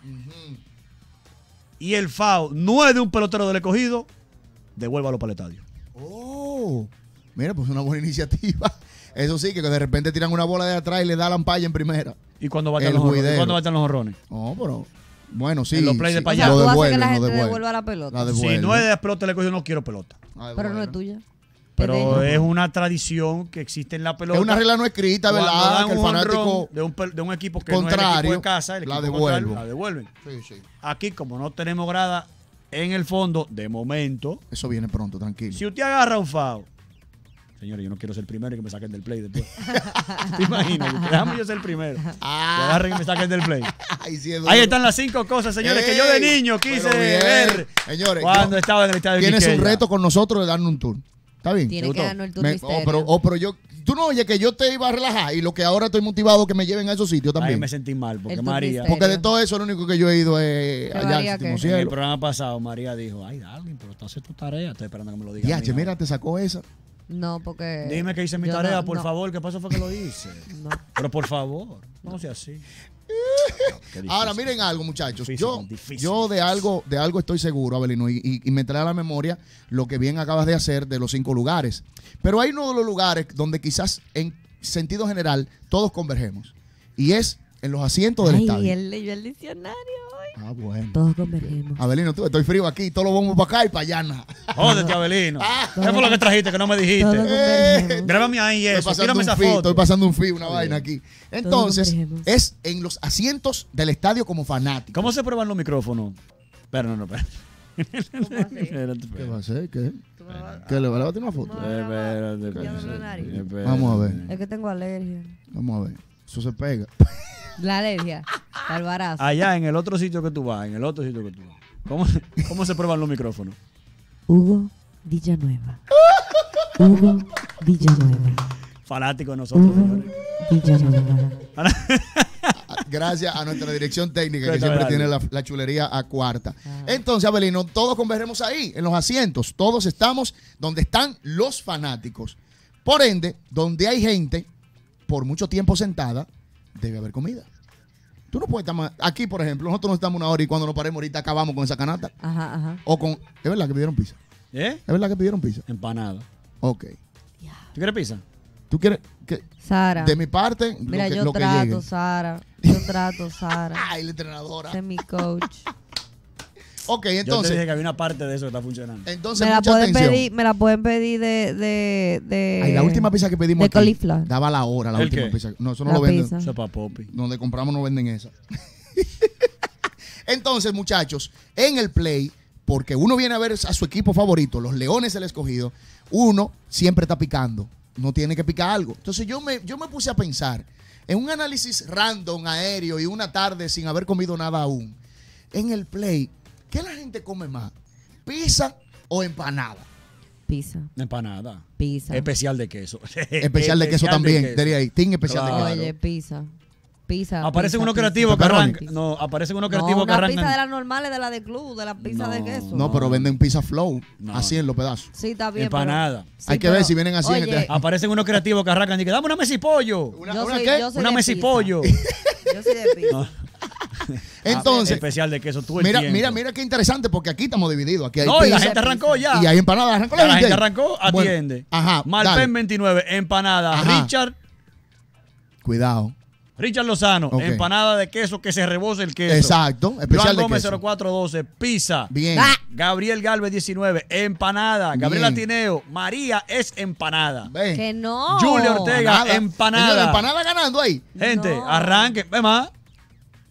y el FAO no es de un pelotero del escogido, devuélvalo para el estadio. Oh, mira, pues una buena iniciativa. Eso sí, que de repente tiran una bola de atrás y le da la ampalla en primera. ¿Y cuándo baten El los honrones? juidero. ¿Y cuándo baten los honrones? No, pero bueno, sí. En los plays de sí, pa' O allá. sea, lo tú haces que devuelven, la lo gente devuelven. devuelva la pelota. La Si devuelven. no es de pelota del escogido, no quiero pelota. La Pero no es devuelven. tuya. Pero Te es dejo. una tradición que existe en la pelota. Es una regla no escrita, Cuando ¿verdad? dan Que el un honrón fanático. de un, pel- de un equipo que no es el contrario, equipo de casa, el la equipo contrario, devuelvo. la devuelven. Sí, sí. Aquí, como no tenemos grada en el fondo, de momento, Eso viene pronto, tranquilo. si usted agarra un FAO, señores, yo no quiero ser el primero y que me saquen del play después. ¿Te imaginas? Déjame yo ser el primero. Que Ah, agarren y me saquen del play. ahí, sí es duro. Ahí están las cinco cosas, señores, que yo de Ey, niño quise pero bien. ver Señores, cuando yo- estaba en el estadio Tienes un Quiqueya. reto con nosotros de darnos un tour. ¿Está bien? Tiene ¿Te que gustó? darnos el tour Me- misterio. oh, pero, oh, pero yo, tú no oyes que yo te iba a relajar y lo que ahora estoy motivado que me lleven a esos sitios Ahí también. me sentí mal, porque El María, turista. Porque de todo eso lo único que yo he ido es ¿Qué allá María al séptimo qué? en el cielo. programa pasado, María dijo, ay, Darwin, pero tú haces tu tarea. Estoy esperando que me lo digas. a mí Diache, ahora. mira, te sacó esa. No, porque. Dime que hice mi yo tarea, no- por no, favor. ¿Qué pasó fue que lo hice? No. Pero por favor, no sea así. Qué difícil. Ahora miren algo, muchachos. Difícil, yo, difícil. yo de algo, de algo estoy seguro, Abelino, y, y- y me trae a la memoria lo que bien acabas de hacer de los cinco lugares. Pero hay uno de los lugares donde quizás en sentido general todos convergemos. Y es en los asientos del Ay, estadio. él leyó el diccionario hoy. Ah, bueno. Todos convergemos. Abelino, tú, estoy frío aquí, todos lo vamos para acá y para allá. nada. Jódete, Abelino. ¿Qué fue lo que trajiste que no me Todos dijiste? convergemos. Grábame ahí Estoy eso, pasando tírame un esa fee, foto. estoy pasando un fee, una vaina aquí. Entonces, convergemos. es en los asientos del estadio como fanático. ¿Cómo se prueban los micrófonos? Pero no, no, espera. ¿Cómo así? Espérate, ¿Qué va espérate. a hacer? ¿Qué? Tú me vas- ¿Qué le va a dar una foto? No. Espérate, Ya me nariz. espérate. Vamos a ver. Es que tengo alergia. Vamos a ver. Eso se pega. La alergia. Albarazo. Allá en el otro sitio que tú vas, en el otro sitio que tú vas. ¿Cómo, cómo se prueban los micrófonos? Hugo Villanueva. Hugo Villanueva. Fanáticos de nosotros, Hugo señores. Villanueva. Gracias a nuestra dirección técnica que Cuéntame, siempre dale. tiene la, la chulería a cuarta. Ah. Entonces, Abelino, todos convergemos ahí, en los asientos. Todos estamos donde están los fanáticos. Por ende, donde hay gente por mucho tiempo sentada, debe haber comida. Tú no puedes estar más. Aquí, por ejemplo, nosotros nos estamos una hora y cuando nos paremos ahorita acabamos con esa canasta. Ajá, ajá. O con. Es verdad que pidieron pizza. ¿Eh? Es verdad que pidieron pizza. Empanada. Ok. ¿Tú quieres pizza? ¿Tú quieres que Sara. de mi parte Mira, lo que, yo lo que trato, llegue? Sara. Yo trato, Sara. Ay, la entrenadora. Ese es mi coach. Ok, Yo te entonces. dije que había una parte de eso que está funcionando. Entonces, Me la mucha pueden atención. pedir, me la pueden pedir de, de, de Ay, la última pizza que pedimos de aquí cauliflower. daba la hora, la ¿El última qué? pizza. No, eso no La lo venden. pizza. Eso es para Poppy. Donde compramos no venden esa. Entonces, muchachos, en el play, porque uno viene a ver a su equipo favorito, los Leones del Escogido, uno siempre está picando. No tiene que picar algo. Entonces yo me, yo me puse a pensar en un análisis random, aéreo y una tarde sin haber comido nada aún. En el play, ¿qué la gente come más? ¿Pizza o empanada? Pizza. Empanada. Pizza. Especial de queso. Especial de queso también. Diría ahí, team especial Claro. de queso. Oye, pizza. Pizza. Aparecen pizza, unos pizza. creativos que Pepperoni. arrancan. No, aparecen unos No, creativos que una pizza de arrancan. las normales, de la de club, de la pizza de No. queso. No, pero venden pizza flow, No. así en los pedazos. Sí, está bien. Empanada. pero- sí, Hay que pero- ver si vienen así en Oye, este- Aparecen unos creativos que arrancan y que dame una mesa y pollo. ¿Una, yo una soy, qué? yo soy Una de mesa y pizza. pollo. Yo soy de pizza. Entonces, Especial de queso, tú mira, entiendes. mira, mira qué interesante, porque aquí estamos divididos. Aquí hay No, y la pizza gente arrancó ya. y hay empanadas. Arrancó Ya la gente ahí. arrancó, Bueno, atiende. ajá, Malpen dale. veintinueve, empanada. Ajá. Richard, Cuidado. Richard Lozano, Ok. empanada de queso que se rebose el queso. Exacto. Especial Joan de Gómez queso. cero cuatro doce, pizza. Bien. Ah. Gabriel Galvez diecinueve, empanada. Gabriel Bien. Atineo, María es empanada. Ven. Que no. Julia Ortega, Empanada. empanada. Señora, empanada ganando ahí. Gente, No. arranquen. Ve más.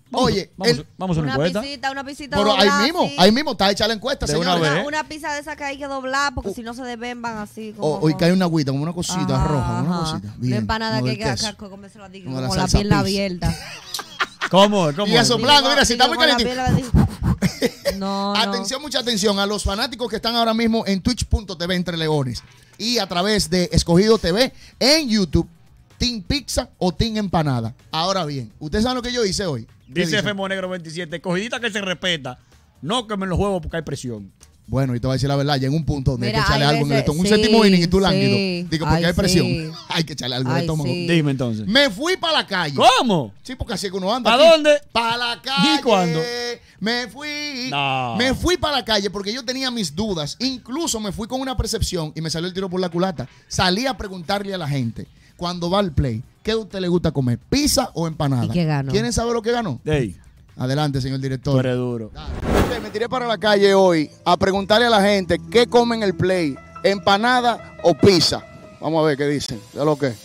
Vamos, Oye, vamos, el- vamos a una, Una encuesta. pisita, una pisita pero ahí doblada, mismo, así. ahí mismo está hecha la encuesta, De una señores. vez. Una, una pizza de esa que hay que doblar porque si no se desbemban así. Como, O, o y que hay una agüita, como una cosita Ajá, roja, una ajá. cosita. Una Bien, empanada como que del hay que queso. que comérsela así, Como como, la la salsa pierna pizza. abierta. ¿Cómo? ¿Cómo? Y eso- Soplando, mira, si está muy Con la caliente. pierna así. No, no. Atención, mucha atención a los fanáticos que están ahora mismo en twitch punto t v Entre Leones y a través de Escogido T V en YouTube, Team Pizza o Team Empanada. Ahora bien, ¿ustedes saben lo que yo hice hoy? ¿Qué Dice dicen? F. Monegro veintisiete, cogidita que se respeta. No quemen los huevos porque hay presión. Bueno, y te voy a decir la verdad, ya en un punto donde Mira, hay que echarle hay algo en el veces- estómago. Un sí, séptimo inning y tú lánguido. sí. Digo, porque Ay, hay presión. sí. Hay que echarle algo en el Ay, estómago. sí. Dime entonces. Me fui para la calle. ¿Cómo? Sí, porque así es que uno anda. ¿Pa' dónde? Para la calle. ¿Y cuándo? Me fui. No. Me fui para la calle porque yo tenía mis dudas. Incluso me fui con una percepción y me salió el tiro por la culata. Salí a preguntarle a la gente, cuando va al play, ¿qué a usted le gusta comer? ¿Pizza o empanada? ¿Y qué ganó? ¿Quieren saber lo que ganó? Ey, Adelante, señor tú director. eres duro. Me tiré para la calle hoy a preguntarle a la gente qué comen el play, empanada o pizza. Vamos a ver qué dicen. ¿De lo que?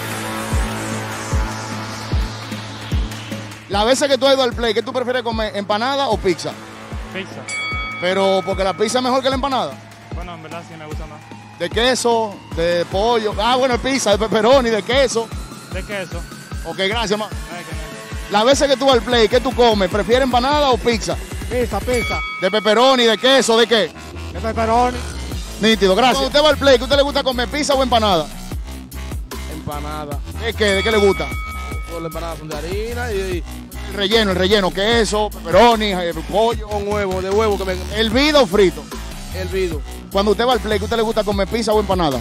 Las veces que tú has ido al play, ¿qué tú prefieres comer, empanada o pizza? Pizza. Pero porque la pizza es mejor que la empanada. Bueno, en verdad sí me gusta más. De queso, de pollo. Ah, bueno, pizza, de pepperoni, de queso. ¿De queso? Ok, gracias, ma. Ay, que no. Las veces que tú vas al play, ¿qué tú comes? ¿Prefieres empanada o pizza? Pizza, pizza. De pepperoni, de queso, ¿de qué? De pepperoni. Nítido, gracias. Cuando usted va al play, ¿qué a usted le gusta comer, pizza o empanada? Empanada. ¿De qué? ¿De qué le gusta? Las empanadas son de harina y, El relleno, el relleno, queso, pepperoni, eh, pollo. con huevo, de huevo que me ¿Hervido o frito? hervido. Cuando usted va al play, ¿qué a usted le gusta comer, pizza o empanada?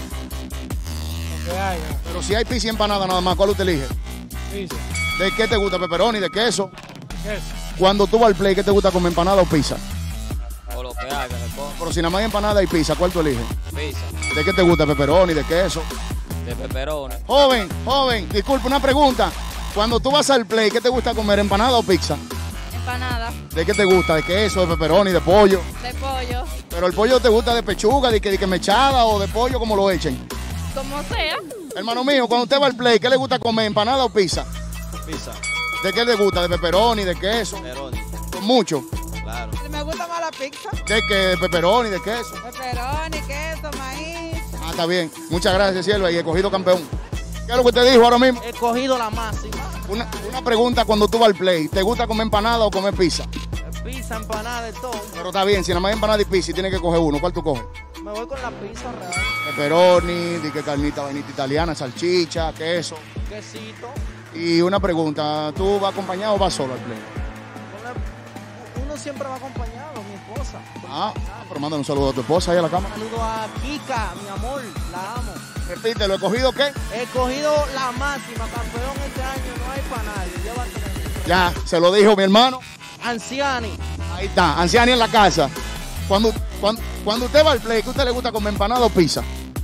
Que haya. Pero si hay pizza y empanada nada más, ¿cuál usted elige? Pizza. ¿De qué te gusta, pepperoni, de queso? Queso. Cuando tú vas al play, ¿qué te gusta comer, empanada o pizza? O lo que haga, le pongo Pero si nada más hay empanada y pizza, ¿cuál tú eliges? pizza ¿De qué te gusta, pepperoni, de queso? de pepperoni, Joven, joven, disculpe, una pregunta. Cuando tú vas al play, ¿qué te gusta comer, empanada o pizza? Empanada ¿De qué te gusta? ¿De queso, de pepperoni, de pollo? de pollo, Pero el pollo te gusta de pechuga, de que, de que mechada o de pollo, como lo echen. como sea. Hermano mío, cuando usted va al play, ¿qué le gusta comer, empanada o pizza? pizza, ¿De qué le gusta? ¿De pepperoni, de queso? pepperoni, Con mucho. claro. Me gusta más la pizza, ¿De qué? ¿De pepperoni, de queso? pepperoni, queso, maíz. Ah, está bien. Muchas gracias, Sierva, y he cogido campeón. ¿Qué es lo que usted dijo ahora mismo? He cogido la máxima. Una, una pregunta cuando tú vas al play. ¿Te gusta comer empanada o comer pizza? Pizza, empanada, de todo. Pero está bien, si nada más hay empanada y pizza y tienes que coger uno, ¿cuál tú coges? Me voy con la pizza real. Pepperoni, de que carnita, vainita italiana, salchicha, queso. Quesito. Y una pregunta, ¿tú vas acompañado o vas solo al play? Con la- Uno siempre va acompañado, mi esposa. Ah, pero manda un saludo a tu esposa ahí a la cámara. Saludo a Kika, mi amor, la amo. Repite, ¿lo he cogido qué? He cogido la máxima, campeón este año, no hay para nadie. Llévatela. Ya, se lo dijo mi hermano. Anciani, Ahí está, anciani en la casa. Cuando, cuando, cuando usted va al play, ¿qué a usted le gusta comer, empanada o pizza?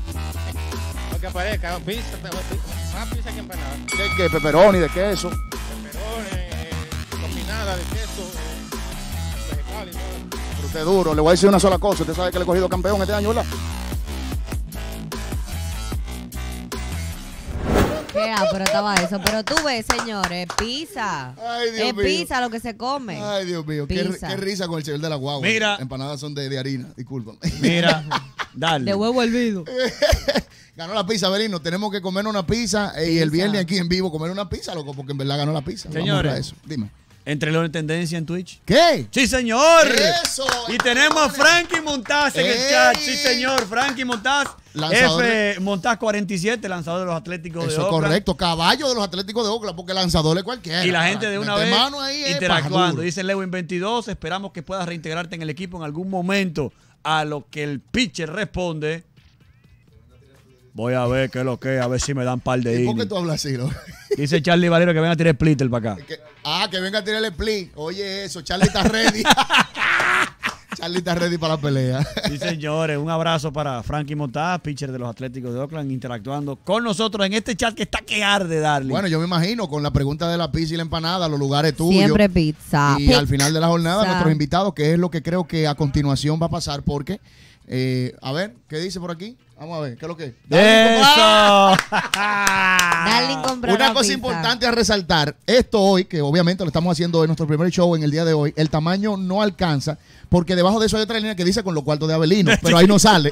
Lo que aparezca, pizza, más pizza que empanada. ¿De qué? Pepperoni, de queso. Pepperoni, eh, combinada de queso, eh, vegetal y todo. Pero usted es duro, le voy a decir una sola cosa. Usted sabe que le he cogido campeón este año, ¿verdad? Qué pero estaba eso. Pero tú ves, señores, pizza. Ay, Dios es mío. pizza lo que se come. Ay, Dios mío, qué, Pizza. qué risa con el señor de la guagua. Mira. Empanadas son de, de harina, disculpa. Mira, dale. De huevo hervido. Ganó la pizza, Berino. Tenemos que comer una pizza eh, y el Pizza. viernes aquí en vivo comer una pizza, loco, porque en verdad ganó la pizza. Vamos Señores. a eso. Dime. Entre los en tendencia en Twitch. ¿Qué? Sí, señor. Eso. Y tenemos a Frankie Montaz en el Ey. chat. Sí, señor. Frankie Montaz. Lanzador F. Montaz cuarenta y siete, lanzador de los Atléticos de Eso es Oakland. correcto. Caballo de los Atléticos de Oakland, porque lanzador es cualquiera. Y la gente de una Mete vez mano ahí, eh, interactuando. paja, Dice Lewin veintidós, esperamos que puedas reintegrarte en el equipo en algún momento. A lo que el pitcher responde, voy a ver qué es lo que es, a ver si me dan par de ¿Y por qué innings. tú hablas así, no? Dice Charlie Valero que venga a tirar splitter para acá. Que- ah, que venga a tirar el split. Oye, eso, Charlie está ready. Charlie está ready para la pelea. Sí, señores, un abrazo para Frankie Montaz, pitcher de los Atléticos de Oakland, interactuando con nosotros en este chat que está que arde, Darling. Bueno, yo me imagino con la pregunta de la pizza y la empanada, los lugares tuyos. Siempre pizza. Y al final de la jornada, Pizza. nuestros invitados, que es lo que creo que a continuación va a pasar, porque, eh, a ver, ¿qué dice por aquí? Vamos a ver, ¿qué es lo que? ¡Eso! Darling compró Una la cosa pizza. importante a resaltar, esto hoy, que obviamente lo estamos haciendo en nuestro primer show en el día de hoy, el tamaño no alcanza, porque debajo de eso hay otra línea que dice con los cuartos de Abelino, pero ahí no sale.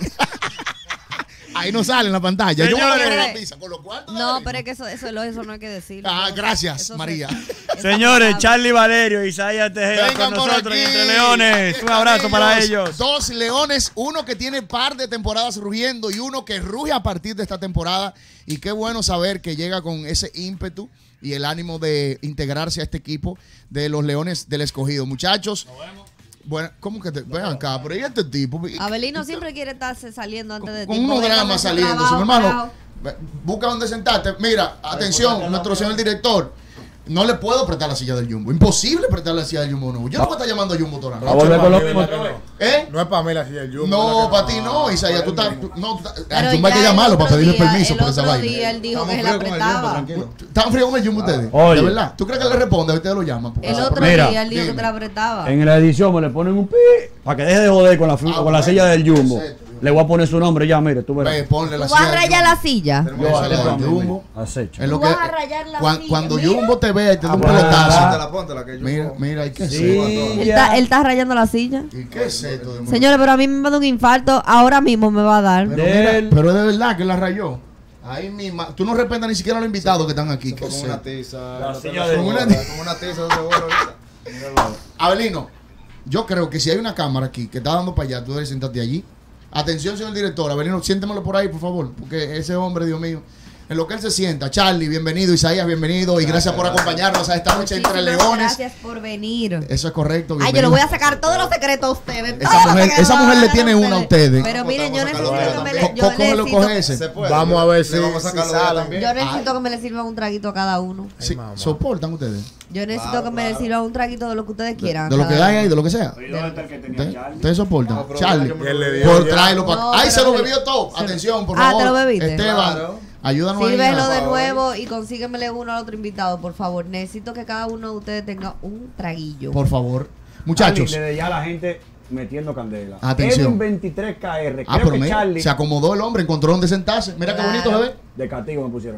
Ahí no sale en la pantalla. Yo voy a Señores. ver la pizza con los cuartos de No, Abelino. pero es que eso, eso, eso no hay que decirlo. Ah, Eso- gracias, eso se- María. eso Señores, se Charlie Valerio, Isaías Tejeda Vengan con por nosotros aquí. en Entre Leones. Aquí Un abrazo están para ellos. Dos leones, uno que tiene par de temporadas rugiendo y uno que ruge a partir de esta temporada. Y qué bueno saber que llega con ese ímpetu y el ánimo de integrarse a este equipo de los Leones del Escogido. Muchachos, bueno, ¿cómo que te vean acá? Pero ¿y este tipo? ¿Y- Abelino siempre quiere estarse saliendo antes de con tiempo. unos Venga, dramas ese saliendo, trabajo, mi hermano. carajo. ve- Busca donde sentarte. Mira, atención, nuestro señor director. No le puedo prestar la silla del Jumbo. Imposible prestar la silla del Jumbo. No. Yo no voy a estar llamando a Jumbo toda la A noche. volver con lo No, mismo no, otra no. vez. ¿Eh? No es para mí la silla del Jumbo. No, la para que ti no, Isaías. Tú estás. tú- no, tú- Pero al Jumbo hay que ya el llamarlo para otro pedirle día- permiso el por esa otro vaina. día él dijo Estamos que él fríos con el Jumbo, apretaba. tranquilo. ¿Están fríos con el Jumbo ustedes? Oye. ¿De verdad? ¿Tú crees que le responde? A ustedes lo llaman. Porque- El otro Mira, día él dijo que dime. te la apretaba. En la edición me le ponen un pi para que deje de joder con la, fi- Ah, con la bueno, silla del Jumbo. perfecto. Le voy a poner su nombre ya, mire, tú verás. Ve, ponle la ¿Tú vas silla a del rayar Jumbo. la silla? Tenemos Yo que a salir al del Jumbo acecho. Es lo Tú que- vas a rayar la cuan- silla, Cuando mira. Jumbo te vea y te da un Ah, pelotazo. póntela, póntela, que Mira, mira, hay que Sí, Él está, ya. él está rayando la silla. ¿Y qué es esto? de- Señores, pero a mí me va a dar un infarto. Ahora mismo me va a dar. Pero, mira, Del- pero es de verdad que la rayó. Ahí misma. Tú no respetas ni siquiera a los invitados que están aquí. ¿Qué Con es una esto? tiza. La no te silla la de- sobra, Con una- Con una tiza de seguro ahorita. Míralo. Abelino, yo creo que si hay una cámara aquí que está dando para allá, tú debes sentarte allí. Atención, señor director. Abelino, siéntemelo por ahí, por favor. Porque ese hombre, Dios mío. En lo que él se sienta. Charlie, bienvenido. Isaías, bienvenido. Y gracias por acompañarnos a esta noche entre Muchísimas leones. Gracias por venir. Eso es correcto. Ay, yo le bienvenido. voy a sacar todos los secretos a ustedes. Esa todos los mujer- secretos esa mujer le tiene a una a ustedes. Pero miren, yo Vamos a necesito sacarlo que me también. le, yo ¿Cómo lo necesito, coge ese? Se puede. Vamos a ver si- Le vamos a si sacar lo de sale. también. yo necesito que me le sirvan un traguito a cada uno. Sí, mamá. ¿soportan ustedes? Yo necesito Claro, que me le claro. sirvan un traguito de lo que ustedes quieran. De lo que cada hay uno. ahí, de lo que sea. ¿Dónde está el que tenía ¿Ustedes Charlie? ustedes soportan? No, pero Charlie. yo me lo Él le bebí. dio Por ya. traerlo para No, ¡ay, se pero- lo bebió todo! Atención, por Ah, favor. ¿te lo bebiste? Esteban, Claro. ayúdanos ahí. Sírvelo a- de favor. nuevo y consíguemele uno al otro invitado, por favor. Necesito que cada uno de ustedes tenga un traguillo. Por favor. Muchachos. Charlie, desde ya la gente metiendo candela. Atención. Edwin veintitrés K R. Ah, Creo pero que mira, Charlie. se acomodó el hombre, encontró donde sentarse. Mira qué Claro. bonito se ve. De castigo me pusieron.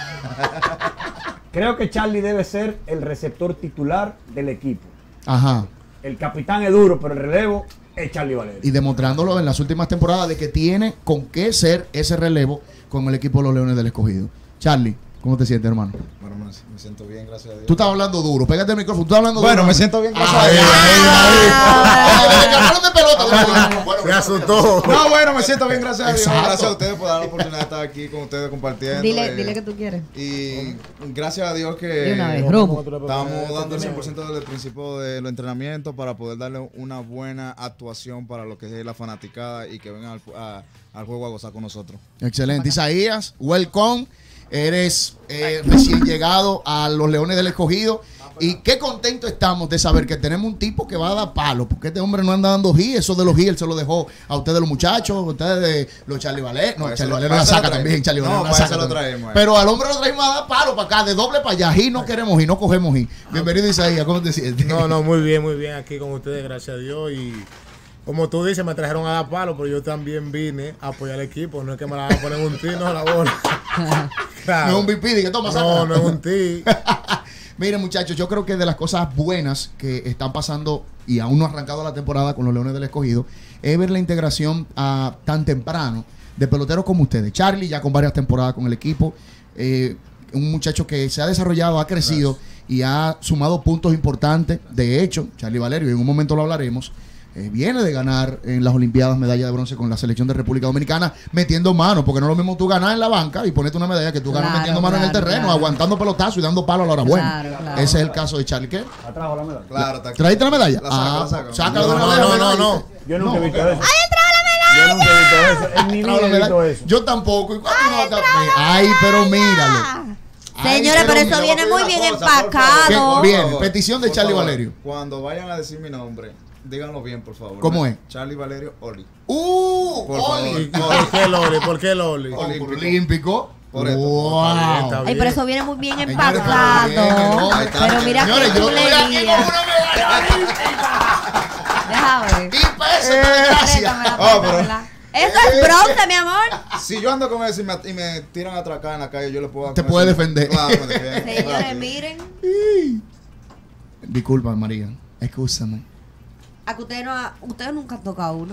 Creo que Charlie debe ser el receptor titular del equipo. Ajá. El capitán es duro, pero el relevo es Charlie Valerio. Y demostrándolo en las últimas temporadas de que tiene con qué ser ese relevo con el equipo de los Leones del Escogido. Charlie, ¿cómo te sientes, hermano? Bueno, me, me siento bien, gracias a Dios. Tú estás hablando duro. Pégate el micrófono. Tú estás hablando Bueno, duro. me siento bien, gracias Ah, a Dios. ahí, ahí, ahí. Desde que hablaron de pelota. bueno, bueno, Se asustó. No, bueno, me siento bien, gracias a Dios. Exacto. Gracias a ustedes por dar la oportunidad de estar aquí con ustedes compartiendo. Dile, eh, dile que tú quieres. Y gracias a Dios que De una vez, rumbo. estamos dando el cien por ciento del principio de los entrenamientos para poder darle una buena actuación para lo que es la fanaticada y que vengan al, a- al juego a gozar con nosotros. Excelente. Isaías, welcome. Eres eh, recién llegado a los Leones del Escogido. Y qué contento estamos de saber que tenemos un tipo que va a dar palo. Porque este hombre no anda dando G. Eso de los G él se lo dejó a ustedes los muchachos. A ustedes de los Charlie Valer. No, Para Charlie eso- Valer para la eso lo saca traemos. también. Charlie Valer No, la para saca eso lo también. traemos, eh. Pero al hombre lo traemos a dar palo para acá. De doble para allá. G no queremos G. No cogemos G. Bienvenido, Isaías. ¿Cómo te sientes? No, no, muy bien, muy bien aquí con ustedes, gracias a Dios. Y como tú dices, me trajeron a dar palo, pero yo también vine a apoyar al equipo. No es que me la van a poner en un tee, no la bola. Claro. No es un V P que toma saca. No, no es un tee. Miren, muchachos, yo creo que de las cosas buenas que están pasando y aún no ha arrancado la temporada con los Leones del Escogido es ver la integración a, tan temprano de peloteros como ustedes. Charlie ya con varias temporadas con el equipo, eh, un muchacho que se ha desarrollado, ha crecido y ha sumado puntos importantes. De hecho, Charlie Valerio, y en un momento lo hablaremos, eh, viene de ganar en las Olimpiadas medalla de bronce con la selección de República Dominicana metiendo mano, porque no es lo mismo tú ganar en la banca y ponerte una medalla que tú ganas Claro, metiendo mano en el claro, terreno, claro. aguantando pelotazos y dando palo a la hora buena. Claro, claro. Ese es el caso de Charlie. ¿Qué? Atrajo la medalla. Claro, está aquí. ¿Traíste la medalla? La saca, ah, la saca. sácala de No, una no, vez. no, la no, medalla. no. Yo nunca No, he visto ok. eso. Yo nunca he visto eso. En mi Trae vida la he visto medalla. eso. Yo tampoco. ¿Y cuánto no está- Ay, pero míralo. Ay, Señores, pero mira, eso viene voy a muy pedir bien una cosa, por favor. empacado. ¿Qué? Bien, Por favor, petición de por Charlie favor, Valerio. Cuando vayan a decir mi nombre, díganlo bien, por favor. ¿Cómo es? Charlie Valerio Oli. ¡Uh! Por Oli. favor. ¿Y ¿Por qué Loli? ¿Por qué Loli? Oli, Olímpico. Olímpico. Por esto. Wow. Está bien, está Ay, bien. pero eso viene muy bien Señores, empacado. pero bien, el hombre. Pero mira Señores, qué yo estoy aquí chulería. con una medalla olímpica. Deja ver. Y pese, gracias. Apriétamela, Oh, pero- apriétamela. Eso es bronce, mi amor. Si yo ando con eso y me, y me tiran a atracar en la calle, yo le puedo dar Te con puede eso. defender. Claro, me defiendo. Señores, Claro. miren. Disculpa, María. Excúsame. A que ustedes no ha- ustedes nunca han tocado uno.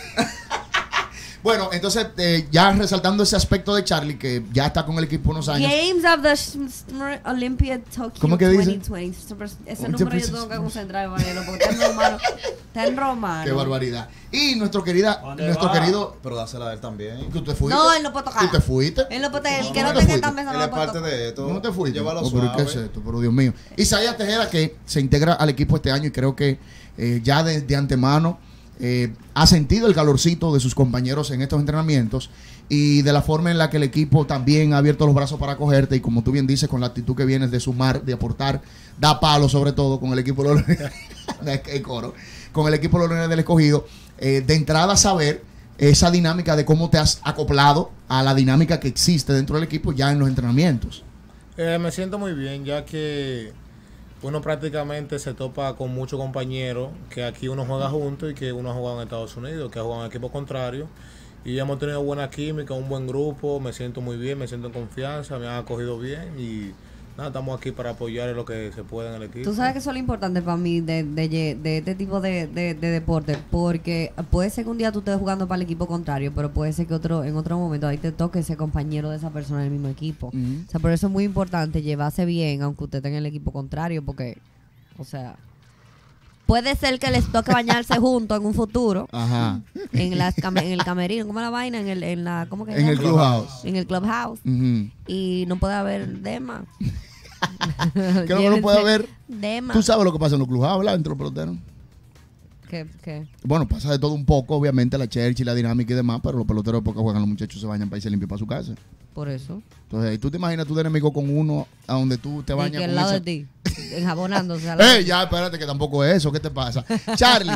Bueno, entonces, eh, ya resaltando ese aspecto de Charlie, que ya está con el equipo unos años. Games of the Summer Olympia Tokyo ¿Cómo que dice? veinte veinte. Ese ¿Cómo número te yo tengo que dices? concentrar, Marielo, porque está en romano. Está en romano. Qué barbaridad. Y nuestro querida, ¿Dónde nuestro va? querido. Pero dásela a él también. ¿Tú te fuiste? No, él no puede tocar. ¿Tú te fuiste? Él no puede, el No, que no no te tenga fuiste. esta mesa Él no es lo puede parte tocar. de esto. ¿No te fuiste? Llévalo Oh, pero ¿qué es suave. esto? Pero Dios mío. Isaías Tejeda, que se integra al equipo este año y creo que eh, ya de, de antemano eh, ha sentido el calorcito de sus compañeros en estos entrenamientos y de la forma en la que el equipo también ha abierto los brazos para acogerte y como tú bien dices, con la actitud que vienes de sumar, de aportar, da palo sobre todo con el equipo de los el coro, con el equipo de los Leones del Escogido, eh, de entrada saber esa dinámica de cómo te has acoplado a la dinámica que existe dentro del equipo ya en los entrenamientos. Eh, me siento muy bien, ya que uno prácticamente se topa con muchos compañeros que aquí uno juega juntos y que uno ha jugado en Estados Unidos, que ha jugado en equipo contrario. Y hemos tenido buena química, un buen grupo, me siento muy bien, me siento en confianza, me han acogido bien y nada, estamos aquí para apoyar en lo que se pueda en el equipo. Tú sabes que eso es lo importante para mí de, de, de este tipo de, de, de deporte, porque puede ser que un día tú estés jugando para el equipo contrario, pero puede ser que otro en otro momento ahí te toque ese compañero de esa persona en el mismo equipo. Ujú. O sea, por eso es muy importante llevarse bien, aunque usted esté en el equipo contrario, porque, o sea, puede ser que les toque bañarse juntos en un futuro, Ajá. en, las cam- en el camerino, ¿cómo es la vaina? En el, en la, ¿cómo que se En el llama? clubhouse. En el clubhouse. Ujú. Y no puede haber dema. ¿Qué es lo que no puede haber? Dema. Tú sabes lo que pasa en los clubhouse, ¿verdad? Entre los peloteros. ¿Qué? ¿Qué? Bueno, pasa de todo un poco, obviamente, la chercha y la dinámica y demás, pero los peloteros de poca juegan, los muchachos se bañan para irse limpios para su casa. Por eso. Entonces, ahí tú te imaginas tú de enemigo con uno a donde tú te Y bañas que con al lado esa- de ti, enjabonándose. al lado de ¡Ey! ti. Ya, espérate, que tampoco es eso. ¿Qué te pasa? Charlie,